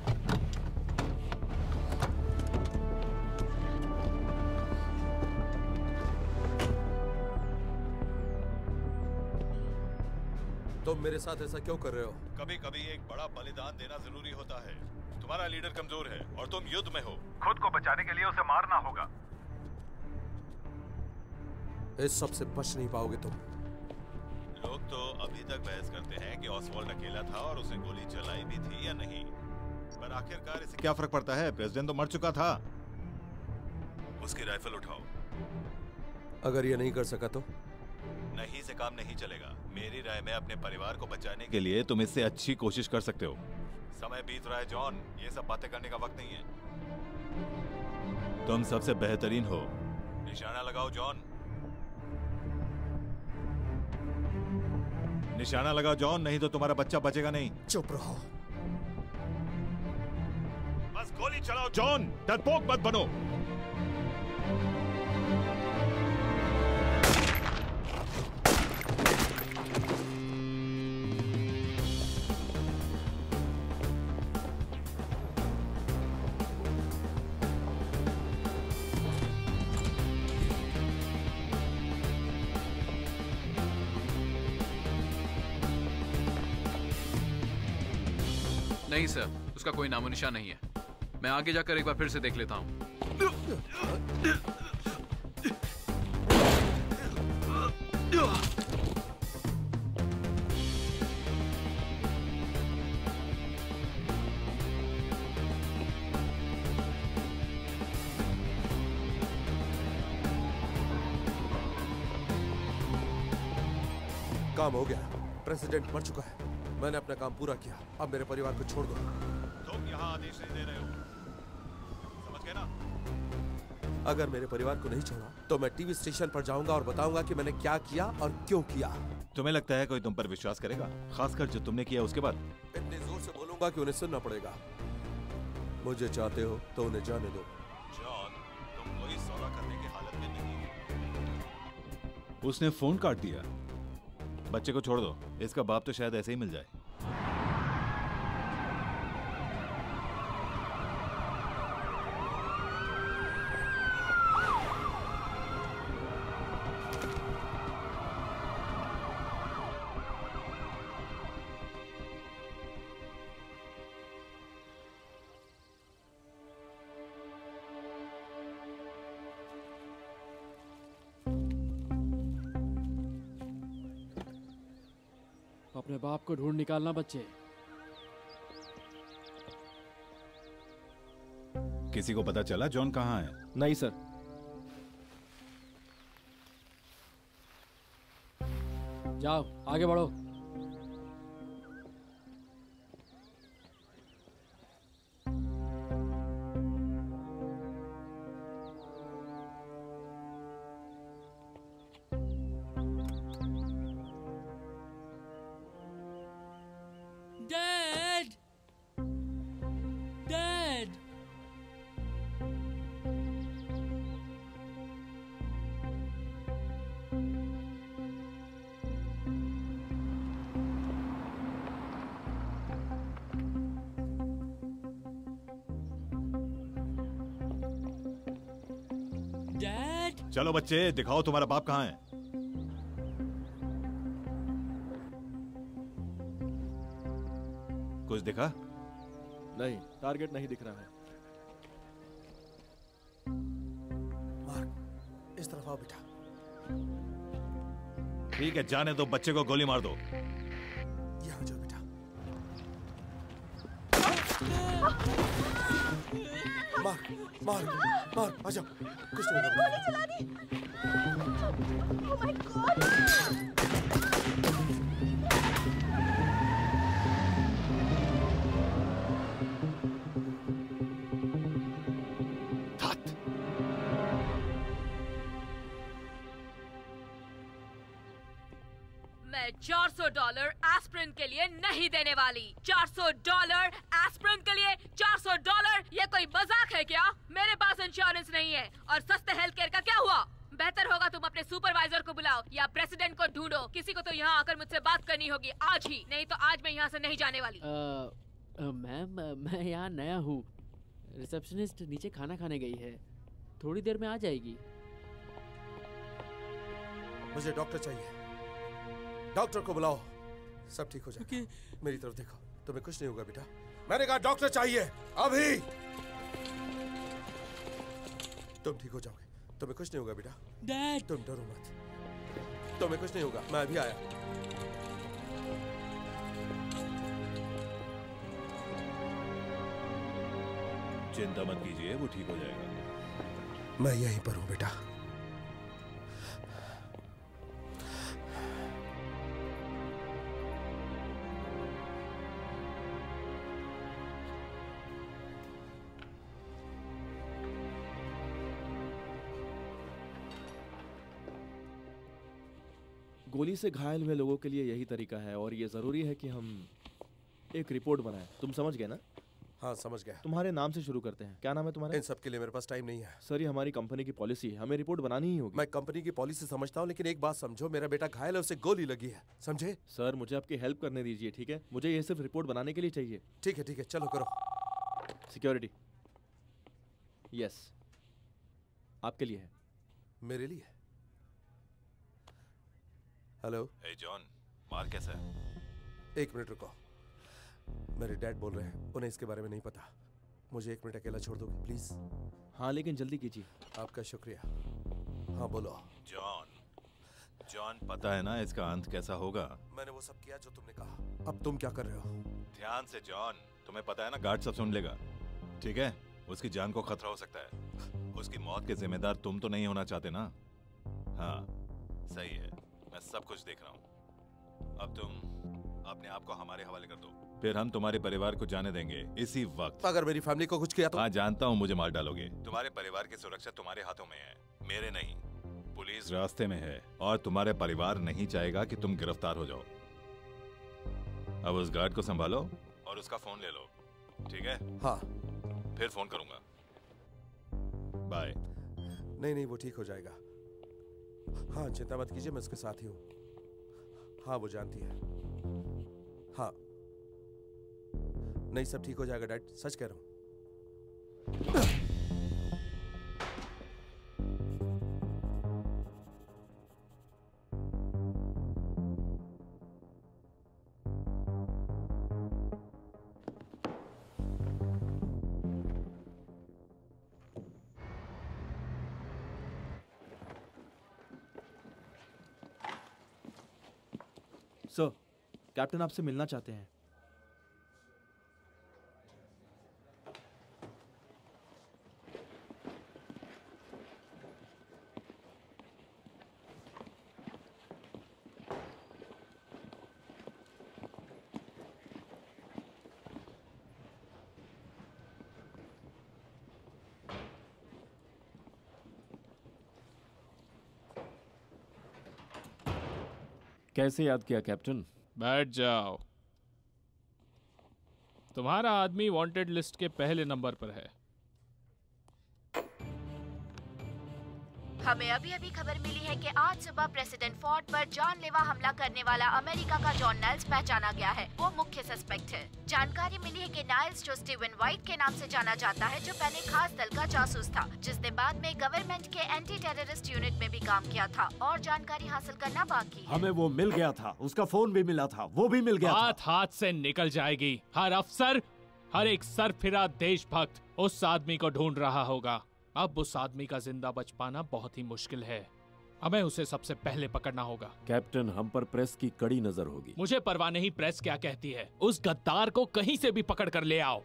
S1: तुम मेरे साथ ऐसा क्यों कर रहे हो?
S8: कभी कभी एक बड़ा बलिदान देना जरूरी होता है। तुम्हारा लीडर कमजोर है और तुम युद्ध में हो।
S12: खुद को बचाने के लिए उसे मारना होगा।
S1: इस सब से बच नहीं पाओगे तुम।
S8: लोग तो अभी तक बहस करते हैं कि ऑसवाल्ड अकेला था और उसने गोली चलाई भी थी या नहीं, पर आखिरकार इसे क्या फर्क पड़ता है? प्रेसिडेंट तो मर चुका था। उसकी राइफल उठाओ।
S1: अगर ये नहीं कर सका तो?
S8: नहीं से काम नहीं चलेगा। मेरी राय में अपने परिवार को बचाने के लिए तुम इससे अच्छी कोशिश कर सकते हो। समय बीत रहा है जॉन, ये सब बातें करने का वक्त नहीं है। तुम सबसे बेहतरीन हो। निशाना लगाओ जॉन। निशाना लगाओ जॉन, नहीं तो तुम्हारा बच्चा बचेगा नहीं।
S1: चुप रहो।
S8: बस गोली चलाओ जॉन, डरपोक मत बनो।
S7: नहीं सर, उसका कोई नामो निशान नहीं है। मैं आगे जाकर एक बार फिर से देख लेता हूँ।
S1: काम हो गया, प्रेसिडेंट मर चुका है। मैंने अपना काम पूरा किया, अब मेरे परिवार को छोड़ दो।
S8: तुम यहाँ आदेश नहीं दे रहे हो, समझ गए ना?
S1: अगर मेरे परिवार को नहीं छोड़ा तो मैं टीवी स्टेशन पर जाऊंगा और बताऊंगा कि मैंने क्या किया और क्यों किया।
S8: तुम्हें लगता है कोई तुम पर विश्वास करेगा, खासकर जो तुमने किया उसके बाद?
S1: इतने जोर से बोलूंगा कि उन्हें सुनना पड़ेगा। मुझे चाहते हो तो उन्हें जाने दो।
S8: जॉन, तुम कोई सौदा करने की हालत में नहीं हो। उसने फोन काट दिया। बच्चे को छोड़ दो, इसका बाप तो शायद ऐसे ही मिल जाए।
S6: अपने बाप को ढूंढ निकालना बच्चे।
S8: किसी को पता चला जॉन कहाँ है?
S10: नहीं सर।
S6: जाओ आगे बढ़ो।
S3: Dad! Dad! Dad!
S8: चलो बच्चे, दिखाओ तुम्हारा बाप कहाँ है। कुछ दिखा?
S10: नहीं, टारगेट नहीं दिख रहा है।
S1: मार्क, इस तरफ आओ बेटा।
S8: ठीक है, जाने दो, बच्चे को गोली मार दो।
S1: यहाँ जाओ बेटा। मार्क, मार्क, मार्क, आ जाओ। कुछ नहीं होगा।
S11: गोली चला दी। Oh my God.
S14: चार सौ डॉलर एस्प्रिन के लिए नहीं देने वाली। चार सौ डॉलर एस्प्रिन के लिए चार सौ डॉलर, ये कोई मजाक है क्या? मेरे पास इंश्योरेंस नहीं है। और सस्ते हेल्थ केयर का क्या हुआ? बेहतर होगा तुम अपने सुपरवाइजर को बुलाओ या प्रेसिडेंट को ढूंढो। किसी को तो यहाँ आकर मुझसे बात करनी होगी आज ही, नहीं तो आज मैं यहाँ से नहीं जाने वाली।
S6: मैम, मैं यहाँ नया हूँ। रिसेप्शनिस्ट नीचे खाना खाने गई है, थोड़ी देर में आ जाएगी।
S1: मुझे डॉक्टर चाहिए। डॉक्टर को बुलाओ, सब ठीक हो जाएगा। मेरी तरफ देखो, तुम्हें कुछ नहीं होगा बेटा। मैंने कहा डॉक्टर चाहिए अभी। तुम ठीक हो जाओगे, तुम्हें कुछ नहीं होगा बेटा।
S3: डैड,
S1: तुम डरो मत, तुम्हें कुछ नहीं होगा। मैं अभी आया।
S8: चिंता मत कीजिए, वो ठीक हो जाएगा।
S1: मैं यहीं पर हूं बेटा।
S10: गोली से घायल हुए लोगों के लिए यही तरीका है और ये जरूरी है कि हम एक रिपोर्ट बनाएं। तुम समझ गए ना?
S1: हाँ समझ गया।
S10: तुम्हारे नाम से शुरू करते हैं। क्या नाम है तुम्हारा?
S1: इन सब के लिए मेरे पास टाइम नहीं है
S10: सर, ये हमारी कंपनी की पॉलिसी है, हमें रिपोर्ट बनानी ही होगी।
S1: मैं कंपनी की पॉलिसी समझता हूँ, लेकिन एक बात समझो, मेरा बेटा घायल है, उसे गोली लगी है, समझे?
S10: सर मुझे आपकी हेल्प करने दीजिए, ठीक है? मुझे ये सिर्फ रिपोर्ट बनाने के लिए चाहिए।
S1: ठीक है ठीक है, चलो करो।
S10: सिक्योरिटी। यस, आपके लिए है।
S1: मेरे लिए? हेलो।
S8: हे जॉन, मार कैसा है?
S1: एक मिनट रुको, मेरे डैड बोल रहे हैं, उन्हें इसके बारे में नहीं पता। मुझे एक मिनट अकेला छोड़ दोगे प्लीज?
S10: हाँ लेकिन जल्दी कीजिए।
S1: आपका शुक्रिया। हाँ बोलो।
S8: जॉन, जॉन पता है ना इसका अंत कैसा होगा?
S1: मैंने वो सब किया जो तुमने कहा, अब तुम क्या कर रहे हो?
S8: ध्यान से जॉन, तुम्हें पता है ना गार्ड सब सुन लेगा, ठीक है? उसकी जान को खतरा हो सकता है। उसकी मौत के जिम्मेदार तुम तो नहीं होना चाहते ना? हाँ सही है, मैं सब कुछ देख रहा हूँ। अब तुम अपने आप को हमारे हवाले कर दो, फिर हम तुम्हारे परिवार को जाने देंगे इसी वक्त।
S1: अगर मेरी फैमिली को कुछ किया तो?
S8: हाँ जानता हूँ मुझे मार डालोगे। तुम्हारे परिवार की सुरक्षा तुम्हारे हाथों में है, मेरे नहीं। पुलिस रास्ते में है और तुम्हारे परिवार नहीं चाहेगा कि तुम गिरफ्तार हो जाओ। अब उस गार्ड को संभालो और उसका फोन ले लो, ठीक है?
S1: हाँ।
S8: फिर फोन करूंगा। बाय।
S1: नहीं नहीं, वो ठीक हो जाएगा। हाँ चिंता मत कीजिए, मैं उसके साथ ही हूँ। हाँ वो जानती है। हाँ नहीं, सब ठीक हो जाएगा डैड, सच कह रहा हूँ।
S10: सर, कैप्टन आपसे मिलना चाहते हैं।
S9: कैसे याद किया कैप्टन?
S7: बैठ जाओ। तुम्हारा आदमी वांटेड लिस्ट के पहले नंबर पर है।
S15: हमें अभी अभी खबर मिली है कि आज सुबह प्रेसिडेंट फोर्ट पर जानलेवा हमला करने वाला अमेरिका का जॉन नाइल्स पहचाना गया है। वो मुख्य सस्पेक्ट है। जानकारी मिली है कि नाइल्स, जो स्टीवन वाइट के नाम से जाना जाता है, जो पहले खास दल का जासूस था, जिसने बाद में गवर्नमेंट के एंटी टेररिस्ट यूनिट में भी काम किया था। और जानकारी हासिल करना बाकी है।
S9: हमें वो मिल गया था, उसका फोन भी मिला था, वो भी मिल गया था।
S7: हाथ हाथ से निकल जाएगी। हर अफसर, हर एक सरफिरा देशभक्त उस आदमी को ढूंढ रहा होगा। अब उस आदमी का जिंदा बच पाना बहुत ही मुश्किल है। हमें उसे सबसे पहले पकड़ना होगा।
S9: कैप्टन, हम पर प्रेस की कड़ी नजर होगी।
S7: मुझे परवाह नहीं प्रेस क्या कहती है। उस गद्दार को कहीं से भी पकड़ कर ले आओ।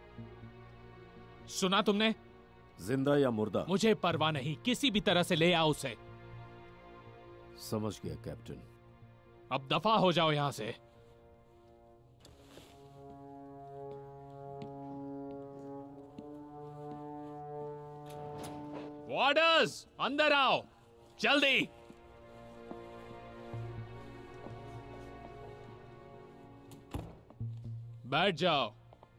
S7: सुना तुमने?
S9: जिंदा या मुर्दा?
S7: मुझे परवाह नहीं, किसी भी तरह से ले आओ उसे।
S9: समझ गया कैप्टन।
S7: अब दफा हो जाओ यहां से। वार्डर्स, अंदर आओ जल्दी। बैठ जाओ।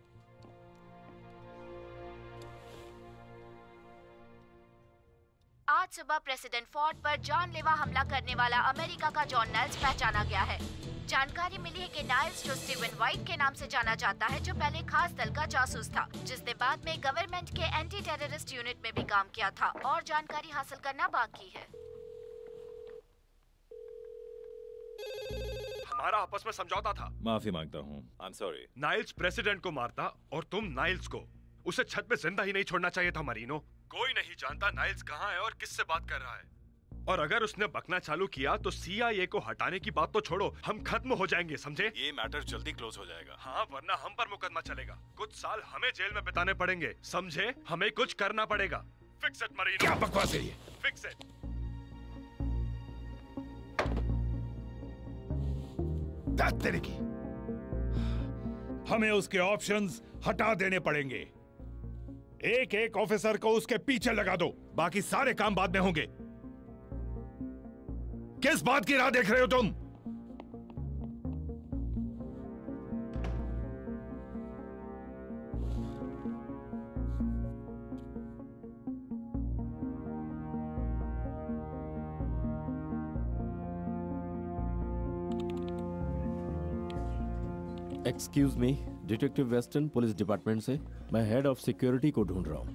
S15: आज सुबह प्रेसिडेंट फोर्ट पर जानलेवा हमला करने वाला अमेरिका का जॉन नाइल्स पहचाना गया है। जानकारी मिली है कि नाइल्स, जो स्टीवन वाइट के नाम से जाना जाता है, जो पहले खास दल का जासूस था, जिसने बाद में गवर्नमेंट के एंटी टेररिस्ट यूनिट में भी काम किया था। और जानकारी हासिल करना बाकी है।
S12: हमारा आपस में समझौता था।
S8: माफी मांगता हूँ। I am sorry.
S12: Niles President को मारता और तुम नाइल्स को। उसे छत पे जिंदा ही नहीं छोड़ना चाहिए था मरीनो। कोई नहीं जानता नाइल्स कहाँ है और किससे बात कर रहा है। और अगर उसने बकना चालू किया तो सीआईए को हटाने की बात तो छोड़ो, हम खत्म हो जाएंगे, समझे?
S8: ये मैटर जल्दी क्लोज हो जाएगा।
S12: हाँ, वरना हम पर मुकदमा चलेगा। कुछ साल हमें जेल में बिताने पड़ेंगे, समझे? हमें कुछ करना पड़ेगा। Fix it Marino.
S4: क्या बकवास है ये?
S12: Fix it.
S4: तेरे की हमें उसके ऑप्शंस हटा देने पड़ेंगे। एक एक ऑफिसर को उसके पीछे लगा दो, बाकी सारे काम बाद में होंगे।
S8: किस बात की राह देख रहे हो तुम?
S9: Excuse me, detective Western police department से। मैं हेड ऑफ सिक्योरिटी को ढूंढ रहा हूँ।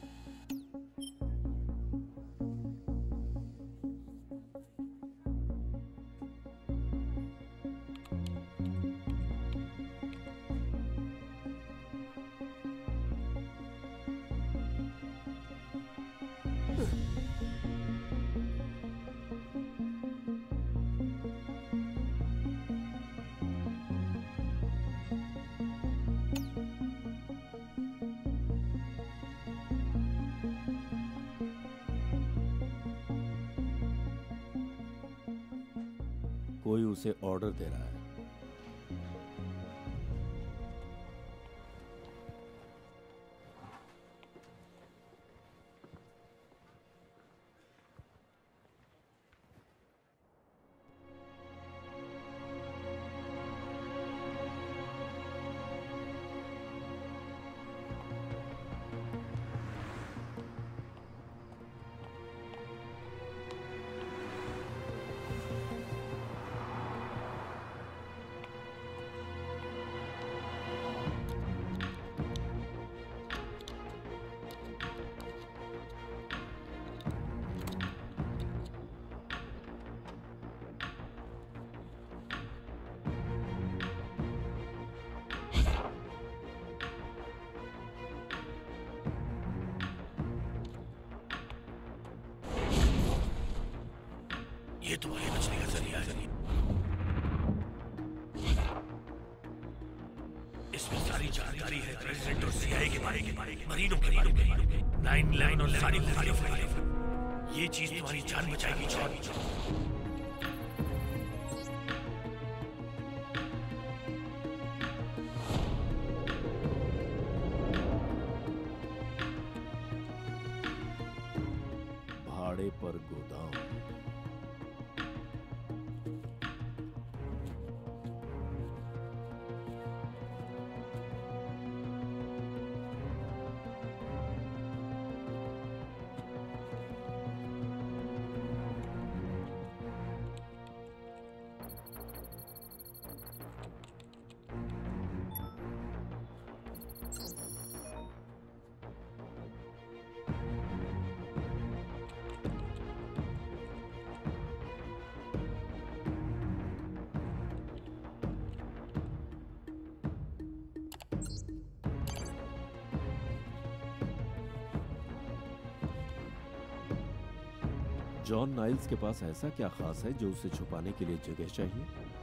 S9: कोई उसे ऑर्डर दे रहा है।
S4: ये तुम्हारे बचने का जरिया है। इसमें सारी जानकारी है प्रेसिडेंट और सीआईए के बारे में, मरीनों के बारे में, नाइन लाइन और सारी सारी फाइलें। ये चीज तुम्हारी जान बचाएगी जॉन।
S9: भाड़े पर गोदाम। जॉन नाइल्स के पास ऐसा क्या खास है जो उसे छुपाने के लिए जगह चाहिए?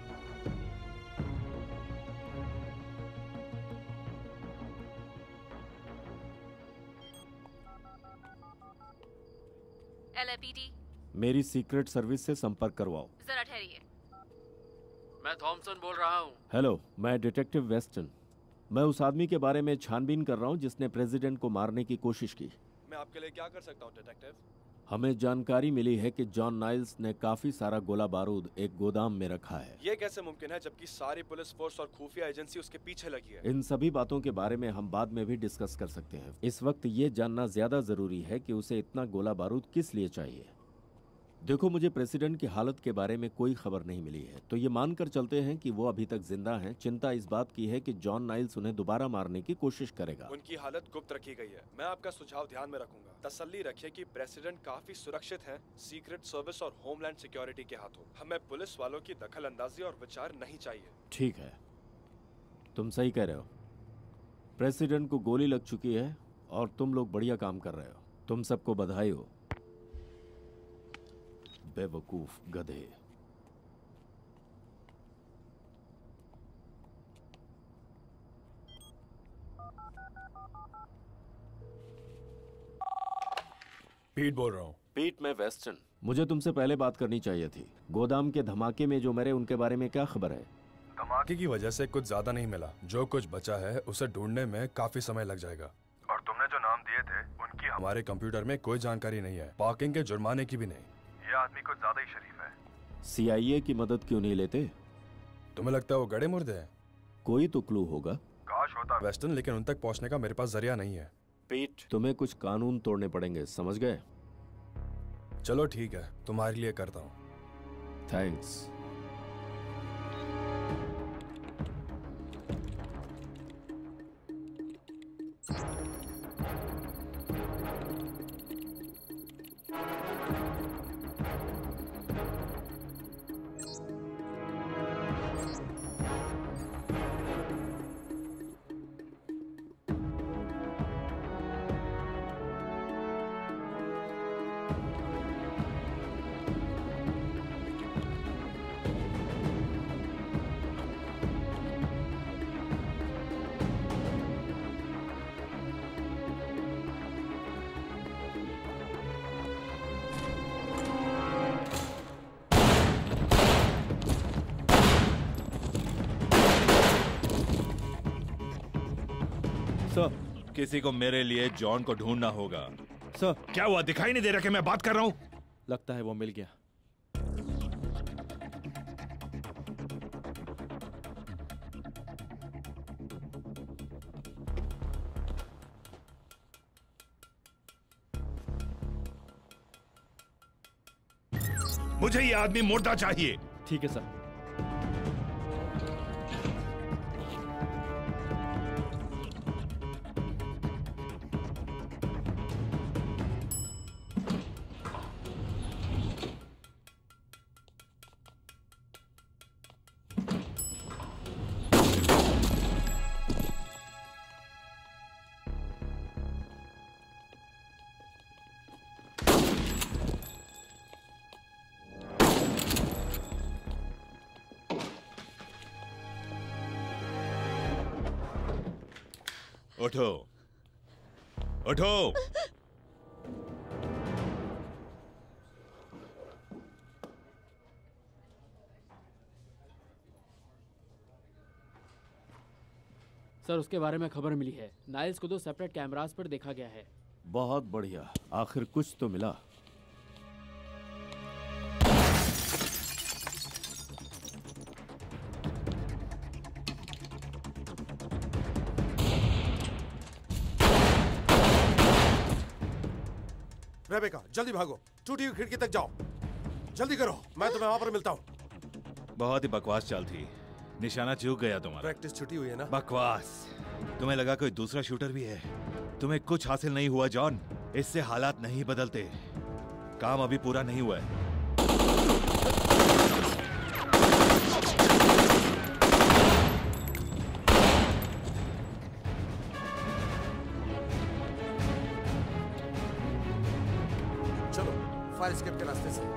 S14: एल ए पी डी,
S9: मेरी सीक्रेट सर्विस से संपर्क करवाओ।
S14: जरा ठहरिए।
S6: मैं थॉमसन बोल रहा हूँ।
S9: हेलो, मैं डिटेक्टिव वेस्टन। मैं उस आदमी के बारे में छानबीन कर रहा हूँ जिसने प्रेसिडेंट को मारने की कोशिश की।
S12: मैं आपके लिए क्या कर सकता हूँ डिटेक्टिव?
S9: हमें जानकारी मिली है कि जॉन नाइल्स ने काफी सारा गोला बारूद एक गोदाम में रखा है।
S12: ये कैसे मुमकिन है जबकि सारी पुलिस फोर्स और खुफिया एजेंसी उसके पीछे लगी है?
S9: इन सभी बातों के बारे में हम बाद में भी डिस्कस कर सकते हैं। इस वक्त ये जानना ज्यादा जरूरी है कि उसे इतना गोला बारूद किस लिए चाहिए। देखो, मुझे प्रेसिडेंट की हालत के बारे में कोई खबर नहीं मिली है, तो ये मानकर चलते हैं कि वो अभी तक जिंदा हैं। चिंता इस बात की है कि जॉन नाइल्स उन्हें दोबारा मारने की कोशिश करेगा।
S12: उनकी हालत गुप्त रखी गई है। मैं आपका सुझाव ध्यान में रखूंगा। तसल्ली रखिए कि प्रेसिडेंट काफी सुरक्षित हैं, सीक्रेट सर्विस और होमलैंड सिक्योरिटी के हाथों। हमें पुलिस वालों की दखल अंदाजी और विचार नहीं चाहिए।
S9: ठीक है, तुम सही कह रहे हो। प्रेसिडेंट को गोली लग चुकी है और तुम लोग बढ़िया काम कर रहे हो। तुम सबको बधाई हो। बेवकूफ गधे।
S10: पीट बोल रहा हूँ।
S9: पीट, मैं वेस्टर्न। मुझे तुमसे पहले बात करनी चाहिए थी। गोदाम के धमाके में जो मरे उनके बारे में क्या खबर है?
S12: धमाके की वजह से कुछ ज्यादा नहीं मिला। जो कुछ बचा है उसे ढूंढने में काफी समय लग जाएगा। और तुमने जो नाम दिए थे उनकी हमारे कंप्यूटर में कोई जानकारी नहीं है, पार्किंग के जुर्माने की भी नहीं। ये आदमी कुछ ज्यादा ही शरीफ है।
S9: सीआईए की मदद क्यों नहीं लेते?
S12: तुम्हें लगता है वो गड़े मुर्दे हैं?
S9: कोई तो क्लू होगा।
S12: काश होता वेस्टर्न, लेकिन उन तक पहुंचने का मेरे पास जरिया नहीं है।
S9: पीट, तुम्हें कुछ कानून तोड़ने पड़ेंगे, समझ गए?
S12: चलो ठीक है, तुम्हारे लिए करता हूँ।
S9: थैंक्स।
S8: सर, किसी को मेरे लिए जॉन को ढूंढना होगा।
S10: सर,
S8: क्या हुआ? दिखाई नहीं दे रहा कि मैं बात कर रहा हूं?
S10: लगता है वो मिल गया।
S8: मुझे ये आदमी मुर्दा चाहिए।
S10: ठीक है सर।
S8: उठो, उठो।
S6: सर, उसके बारे में खबर मिली है। नाइल्स को दो सेपरेट कैमरास पर देखा गया है।
S9: बहुत बढ़िया, आखिर कुछ तो मिला।
S1: रेबेका, जल्दी भागो, टूटी हुई खिड़की तक जाओ। जल्दी करो, मैं तुम्हें वहां पर मिलता हूँ।
S8: बहुत ही बकवास चाल थी। निशाना चूक गया तुम्हारा।
S1: प्रैक्टिस छुट्टी हुई है ना?
S8: बकवास। तुम्हें लगा कोई दूसरा शूटर भी है? तुम्हें कुछ हासिल नहीं हुआ जॉन। इससे हालात नहीं बदलते। काम अभी पूरा नहीं हुआ है।
S1: चलो, फायर एस्केप के रास्ते से।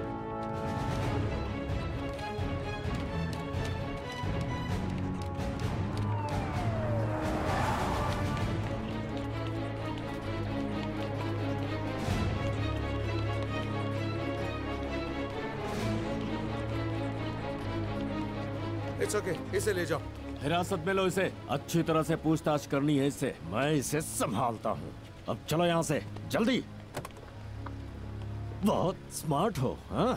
S1: इट्स ओके, इसे ले जाओ।
S9: हिरासत में लो इसे। अच्छी तरह से पूछताछ करनी है इससे। मैं इसे संभालता हूँ। अब चलो यहाँ से, जल्दी। बहुत स्मार्ट हो, हाँ?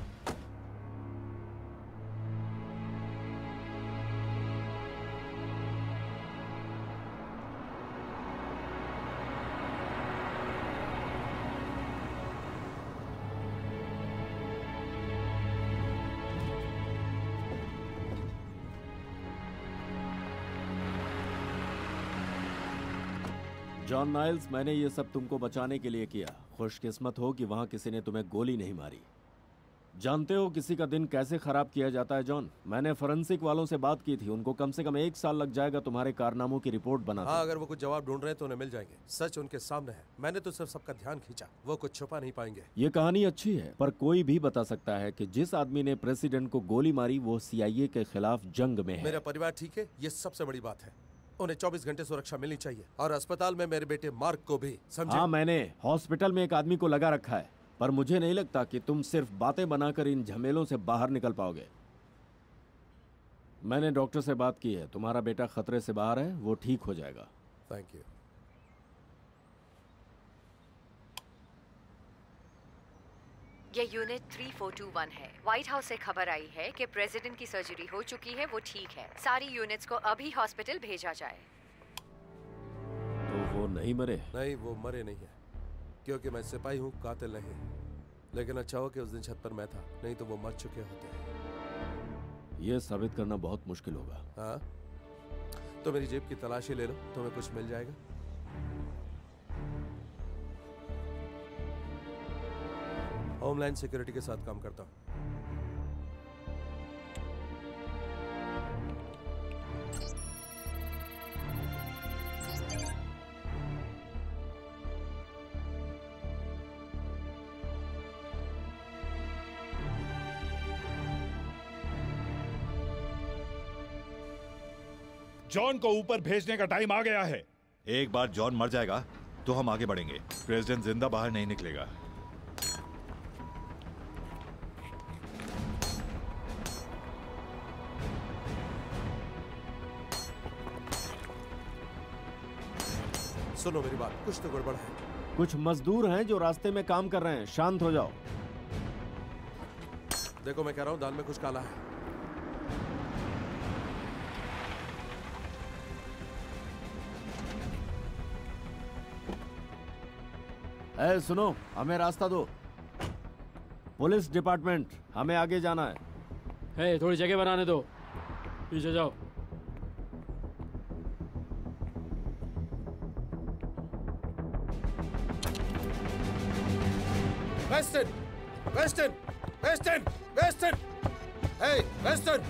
S9: जॉन नाइल्स, मैंने ये सब तुमको बचाने के लिए किया। खुशकिस्मत हो कि वहां किसी ने तुम्हें गोली नहीं मारी। जानते हो किसी का दिन कैसे खराब किया जाता है जॉन? मैंने फोरेंसिक वालों से बात की थी। उनको कम से कम एक साल लग जाएगा तुम्हारे कारनामों की रिपोर्ट बनाने।
S1: हाँ, अगर वो कुछ जवाब ढूंढ रहे हैं तो उन्हें मिल जाएंगे। सच उनके सामने है। मैंने तो सिर्फ सबका ध्यान खींचा। वो कुछ छुपा नहीं पाएंगे।
S9: ये कहानी अच्छी है, पर कोई भी बता सकता है कि जिस आदमी ने प्रेसिडेंट को गोली मारी वो सीआईए के खिलाफ जंग में है।
S1: मेरा परिवार ठीक है, ये सबसे बड़ी बात है। उन्हें चौबीस घंटे सुरक्षा मिलनी चाहिए, और अस्पताल में मेरे बेटे मार्क को भी, समझे?
S9: हाँ, मैंने हॉस्पिटल में एक आदमी को लगा रखा है, पर मुझे नहीं लगता कि तुम सिर्फ बातें बनाकर इन झमेलों से बाहर निकल पाओगे। मैंने डॉक्टर से बात की है। तुम्हारा बेटा खतरे से बाहर है, वो ठीक हो जाएगा।
S1: Thank you.
S2: ये unit three four two one है। व्हाइट हाउस से खबर आई है कि प्रेसिडेंट की सर्जरी हो चुकी है, वो ठीक है। सारी यूनिट्स को अभी हॉस्पिटल भेजा जाए।
S9: तो वो नहीं मरे?
S1: नहीं, वो मरे नहीं है, क्योंकि मैं सिपाही हूँ, कातिल नहीं। लेकिन अच्छा हो कि उस दिन छत पर मैं था, नहीं तो वो मर चुके होते।
S9: ये साबित करना बहुत मुश्किल होगा।
S1: हाँ, तो मेरी जेब की तलाशी ले लो, तुम्हें कुछ मिल जाएगा। होमलैंड सिक्योरिटी के साथ काम करता हूँ।
S8: जॉन को ऊपर भेजने का टाइम आ गया है। एक बार जॉन मर जाएगा तो हम आगे बढ़ेंगे। प्रेसिडेंट जिंदा बाहर नहीं निकलेगा।
S1: सुनो मेरी बात, कुछ तो गड़बड़ है।
S9: कुछ मजदूर हैं जो रास्ते में काम कर रहे हैं, शांत हो जाओ।
S1: देखो मैं कह रहा हूँ, दाल में कुछ काला है।
S9: ए, सुनो, हमें रास्ता दो। पुलिस डिपार्टमेंट, हमें आगे जाना है।
S6: हे, थोड़ी जगह बनाने दो, पीछे जाओ।
S1: Western, Western, Western, Western, hey, Western.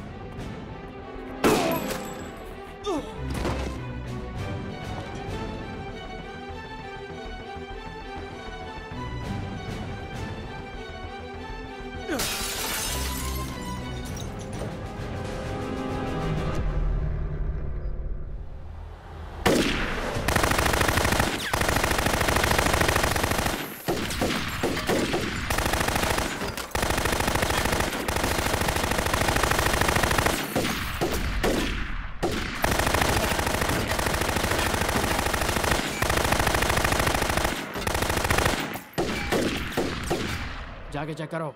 S6: जाके चेक करो।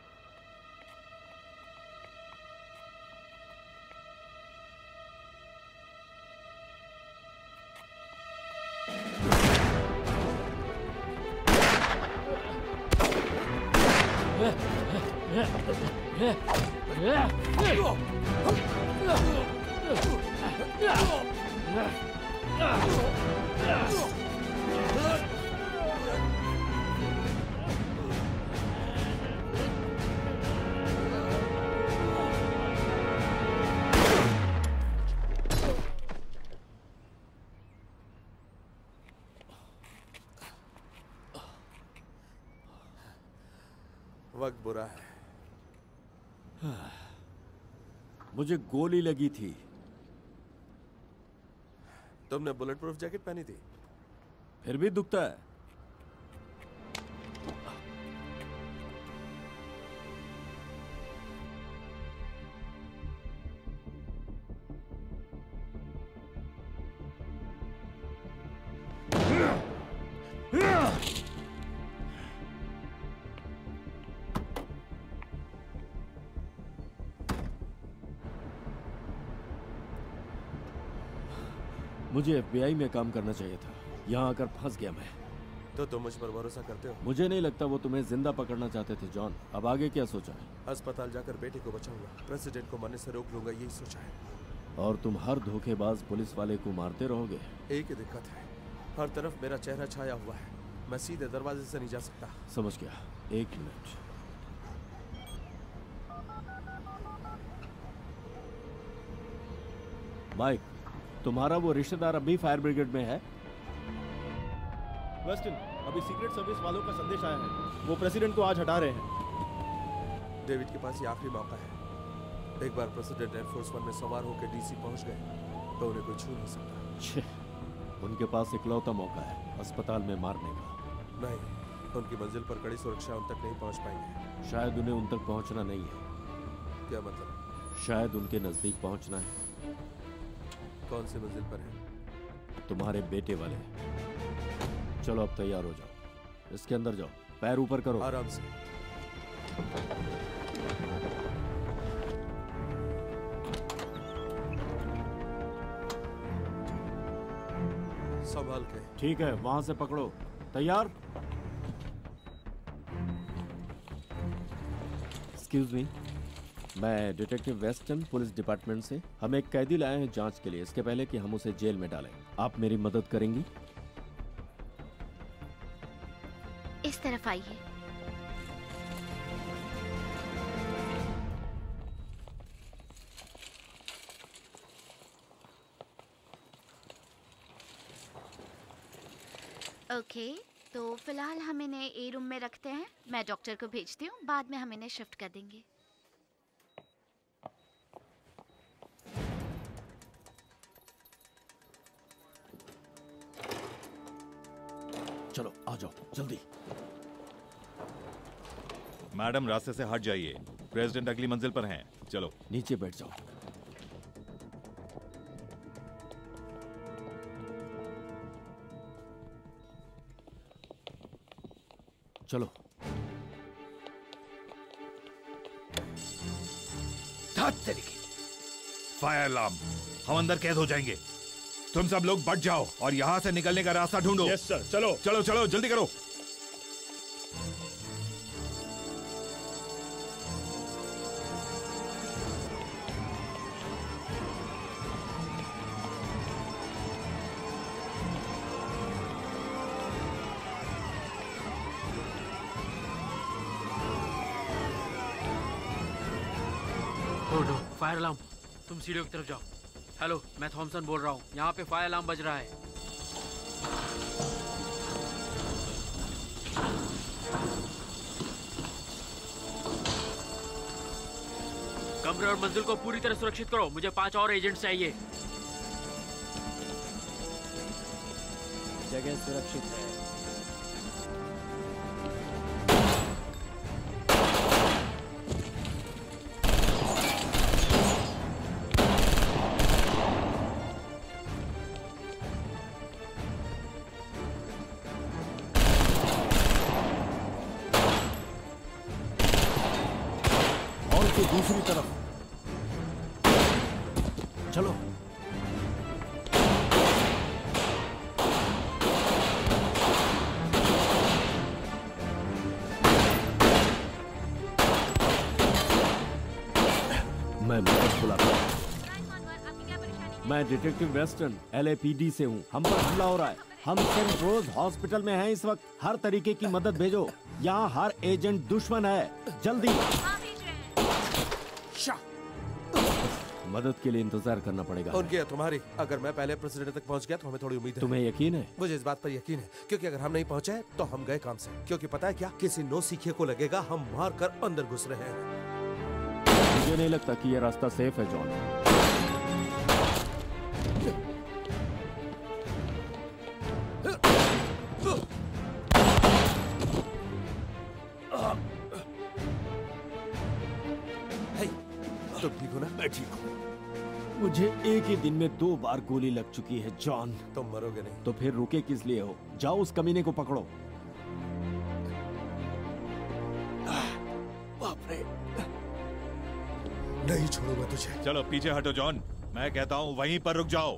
S1: वक्त बुरा है।
S9: मुझे गोली लगी थी।
S1: तुमने बुलेट प्रूफ जैकेट पहनी थी?
S9: फिर भी दुखता है। मुझे एफबीआई में काम करना चाहिए था, यहाँ आकर फंस गया मैं।
S1: तो तुम मुझ पर भरोसा करते हो?
S9: मुझे नहीं लगता वो तुम्हें जिंदा पकड़ना चाहते थे जॉन। अब आगे क्या सोचा है?
S1: अस्पताल जाकर बेटे को बचाऊंगा, प्रेसिडेंट को मरने से रोक लूंगा, यही सोचा है।
S9: और तुम हर धोखेबाज पुलिस वाले को मारते रहोगे?
S1: एक ही दिक्कत है, हर तरफ मेरा चेहरा छाया हुआ है, मैं सीधे दरवाजे से नहीं जा सकता।
S9: समझ गया, एक मिनट। माइक, तुम्हारा वो रिश्तेदार अभी फायर ब्रिगेड में है?
S10: वेस्टन, अभी सीक्रेट सर्विस वालों का संदेश आया है, वो प्रेसिडेंट को आज हटा रहे हैं।
S1: डेविड के पास ये आखिरी मौका है। एक बार प्रेसिडेंट एयरफोर्स वन में सवार होकर डीसी पहुंच गए तो उन्हें कोई छू नहीं सकता।
S9: उनके पास इकलौता मौका है अस्पताल में मारने का।
S1: नहीं, उनकी मंजिल पर कड़ी सुरक्षा उन तक नहीं पहुंच पाएंगे।
S9: शायद उन्हें उन तक पहुंचना नहीं है।
S1: क्या मतलब?
S9: शायद उनके नजदीक पहुंचना है।
S1: कौन सी मंजिल पर है?
S9: तुम्हारे बेटे वाले। चलो अब तैयार हो जाओ, इसके अंदर जाओ, पैर ऊपर करो।
S1: आराम से। संभाल के।
S9: ठीक है, वहां से पकड़ो। तैयार? एक्सक्यूज मी, मैं डिटेक्टिव वेस्टन, पुलिस डिपार्टमेंट से। हम एक कैदी लाए हैं जांच के लिए, इसके पहले कि हम उसे जेल में डालें। आप मेरी मदद करेंगी?
S15: इस तरफ आइए। ओके okay, तो फिलहाल हम इन्हें ए रूम में रखते हैं। मैं डॉक्टर को भेजती हूँ, बाद में हम इन्हें शिफ्ट कर देंगे।
S9: चलो आ जाओ जल्दी।
S8: मैडम रास्ते से हट जाइए, प्रेसिडेंट अगली मंजिल पर हैं। चलो
S9: नीचे बैठ जाओ। चलो।
S8: फायर अलार्म, हम अंदर कैद हो जाएंगे। तुम सब लोग बच जाओ और यहाँ से निकलने का रास्ता ढूंढो।
S10: यस सर, चलो
S8: चलो चलो जल्दी करो।
S6: फायर अलार्म, तुम सीढ़ियों की तरफ जाओ। हेलो, मैं थॉमसन बोल रहा हूँ, यहाँ पे फायर अलार्म बज रहा है। कमरे और मंजिल को पूरी तरह सुरक्षित करो, मुझे पांच और एजेंट्स चाहिए।
S9: जगह सुरक्षित है। दूसरी तरफ चलो। मैं मदद बुलाता हूं। मैं detective Western L A P D से हूँ। हम पर हमला हो रहा है। हम सेंट रोज हॉस्पिटल में हैं इस वक्त। हर तरीके की मदद भेजो। यहाँ हर एजेंट दुश्मन है। जल्दी। मदद के लिए इंतजार करना पड़ेगा।
S1: उनकी है तुम्हारी। अगर मैं पहले प्रेसिडेंट तक पहुंच गया तो हमें थोड़ी उम्मीद है।
S9: तुम्हें यकीन है?
S1: मुझे इस बात पर यकीन है, क्योंकि अगर हम नहीं पहुंचे तो हम गए काम से। क्योंकि पता है क्या, किसी नो सीखे को लगेगा हम मार कर अंदर घुस रहे हैं।
S9: मुझे नहीं लगता कि यह रास्ता सेफ है जॉन।
S1: तुम ठीक हो ना?
S9: मैं ठीक हूँ। मुझे एक ही दिन में दो बार गोली लग चुकी है जॉन।
S1: तुम मरोगे नहीं।
S9: तो फिर रुके किस लिए हो? जाओ उस कमीने को पकड़ो।
S1: बाप रे, नहीं छोड़ूंगा तुझे।
S8: चलो पीछे हटो जॉन, मैं कहता हूँ वहीं पर रुक जाओ।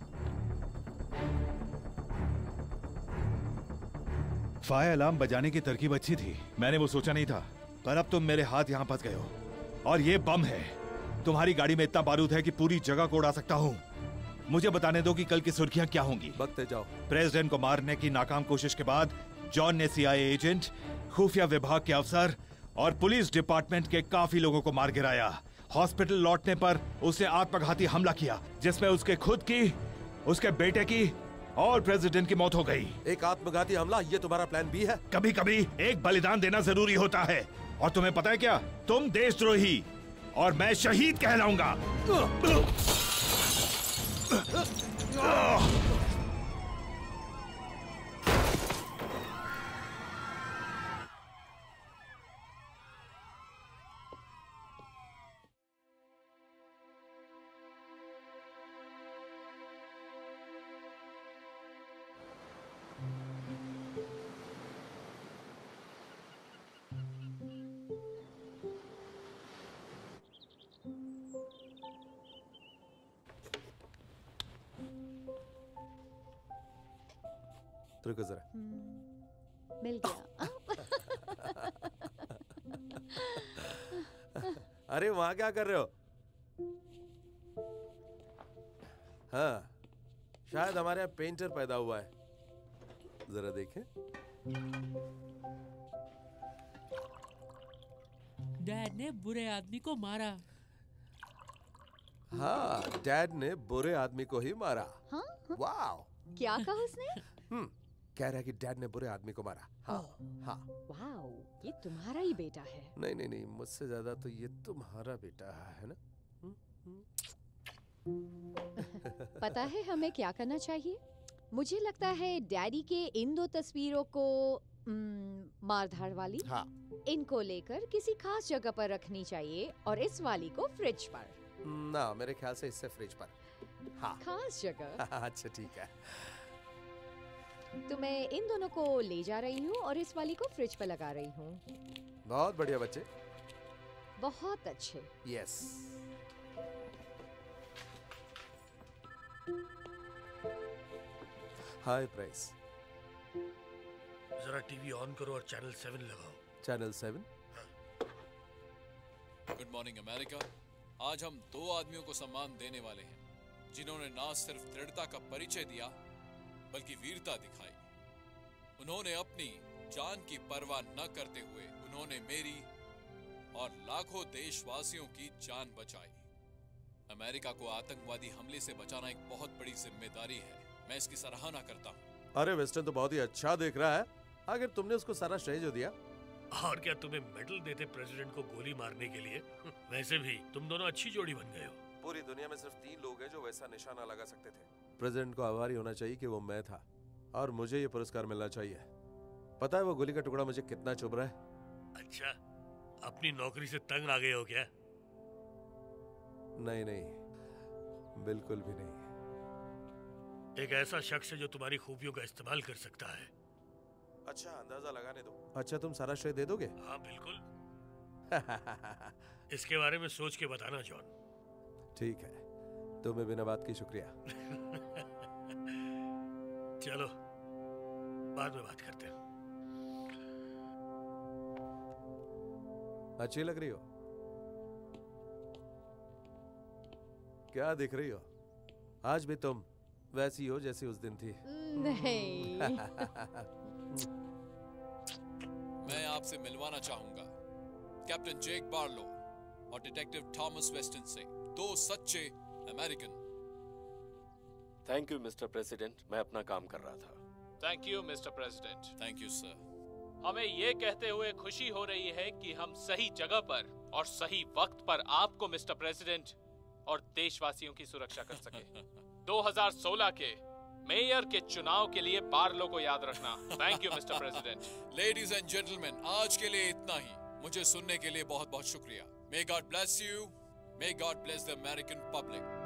S8: फायर अलार्म बजाने की तरकीब अच्छी थी, मैंने वो सोचा नहीं था, पर अब तुम मेरे हाथ यहाँ फंस गए हो। और ये बम है। तुम्हारी गाड़ी में इतना बारूद है कि पूरी जगह को उड़ा सकता हूँ। मुझे बताने दो कि कल की सुर्खियां क्या होंगी।
S1: बकते जाओ।
S8: प्रेसिडेंट को मारने की नाकाम कोशिश के बाद जॉन ने सी आई ए एजेंट, खुफिया विभाग के अफसर और पुलिस डिपार्टमेंट के काफी लोगों को मार गिराया। हॉस्पिटल लौटने पर उसने आत्मघाती हमला किया, जिसमें उसके खुद की, उसके बेटे की और प्रेसिडेंट की मौत हो गई।
S1: एक आत्मघाती हमला, ये तुम्हारा प्लान बी है?
S8: कभी कभी एक बलिदान देना जरूरी होता है। और तुम्हें पता है क्या, तुम देशद्रोही और मैं शहीद कहलाऊंगा।
S1: रुको जरा।
S2: मिल गया।
S1: अरे वहां क्या कर रहे हो? हाँ, शायद हमारे यहाँ पेंटर पैदा हुआ है। जरा देखें।
S6: डैड ने बुरे आदमी को मारा।
S1: हाँ, डैड ने बुरे आदमी को ही मारा।
S2: हाँ?
S1: वाव।
S2: क्या कहा उसने?
S1: हम्म, कह रहा है कि डैड ने बुरे आदमी को मारा। हाँ, हाँ।
S2: वाओ, ये तुम्हारा ही बेटा है।
S1: नहीं नहीं नहीं, मुझसे ज्यादा तो ये तुम्हारा बेटा है ना?
S2: पता है हमें क्या करना चाहिए? मुझे लगता है डैडी के इन दो तस्वीरों को मारधाड़ वाली,
S1: हाँ,
S2: इनको लेकर किसी खास जगह पर रखनी चाहिए और इस वाली को फ्रिज पर।
S1: ना, मेरे ख्याल से इससे फ्रिज पर। हाँ,
S2: खास जगह।
S1: अच्छा ठीक है।
S2: तो मैं इन दोनों को ले जा रही हूँ और इस वाली को फ्रिज पर लगा रही हूँ।
S1: बहुत बढ़िया बच्चे।
S2: बहुत अच्छे।
S1: यस। Hi Price.
S4: जरा टीवी ऑन करो और चैनल सेवन लगाओ।
S1: Channel seven.
S5: Good morning America. आज हम दो आदमियों को सम्मान देने वाले हैं जिन्होंने ना सिर्फ दृढ़ता का परिचय दिया बल्कि वीरता दिखाई। उन्होंने अपनी जान की परवाह न करते हुए उन्होंने मेरी और लाखों देशवासियों की जान बचाई। अमेरिका को आतंकवादी हमले से बचाना एक बहुत बड़ी जिम्मेदारी है। मैं इसकी सराहना करता हूँ।
S1: अरे वेस्टर्न तो बहुत ही अच्छा देख रहा है। अगर तुमने उसको सारा श्रेय जो दिया।
S4: और क्या तुम्हें मेडल देते प्रेसिडेंट को गोली मारने के लिए? वैसे भी तुम दोनों अच्छी जोड़ी बन गए हो।
S1: पूरी दुनिया में सिर्फ तीन लोग हैं जो वैसा निशाना लगा सकते थे। प्रेसिडेंट को आभारी होना चाहिए कि वो मैं था और मुझे ये पुरस्कार मिलना चाहिए। पता है वो गोली का टुकड़ा मुझे कितना चुभ रहा है?
S4: अच्छा, अपनी नौकरी से तंग आ गए हो क्या?
S1: नहीं नहीं, बिल्कुल भी नहीं।
S4: एक ऐसा शख्स है जो तुम्हारी खूबियों का इस्तेमाल कर सकता है।
S1: अच्छा, अंदाजा लगाने दो। अच्छा, तुम सारा श्रेय दे दोगे?
S4: हाँ बिल्कुल। इसके बारे में सोच के बताना जॉन।
S1: ठीक है, तुम्हें बिना बात की शुक्रिया।
S4: चलो बाद में बात करते हैं।
S1: अच्छी लग रही हो। क्या दिख रही हो? आज भी तुम वैसी हो जैसी उस दिन थी।
S2: नहीं।
S5: मैं आपसे मिलवाना चाहूंगा कैप्टन जेक बार्लो और डिटेक्टिव थॉमस वेस्टन से, दो सच्चे American.
S9: Thank you Mister President, मैं अपना काम कर रहा था।
S7: Thank you Mister President.
S5: Thank you sir.
S7: हमें ये कहते हुए खुशी हो रही है कि हम सही जगह पर और सही वक्त पर आपको मिस्टर प्रेसिडेंट और देशवासियों की सुरक्षा कर सके। दो हज़ार सोलह के मेयर के चुनाव के लिए बार्लो को याद रखना। Thank you Mister President.
S5: Ladies and gentleman, आज के लिए इतना ही। मुझे सुनने के लिए बहुत बहुत शुक्रिया। May God bless you. May God bless the American public.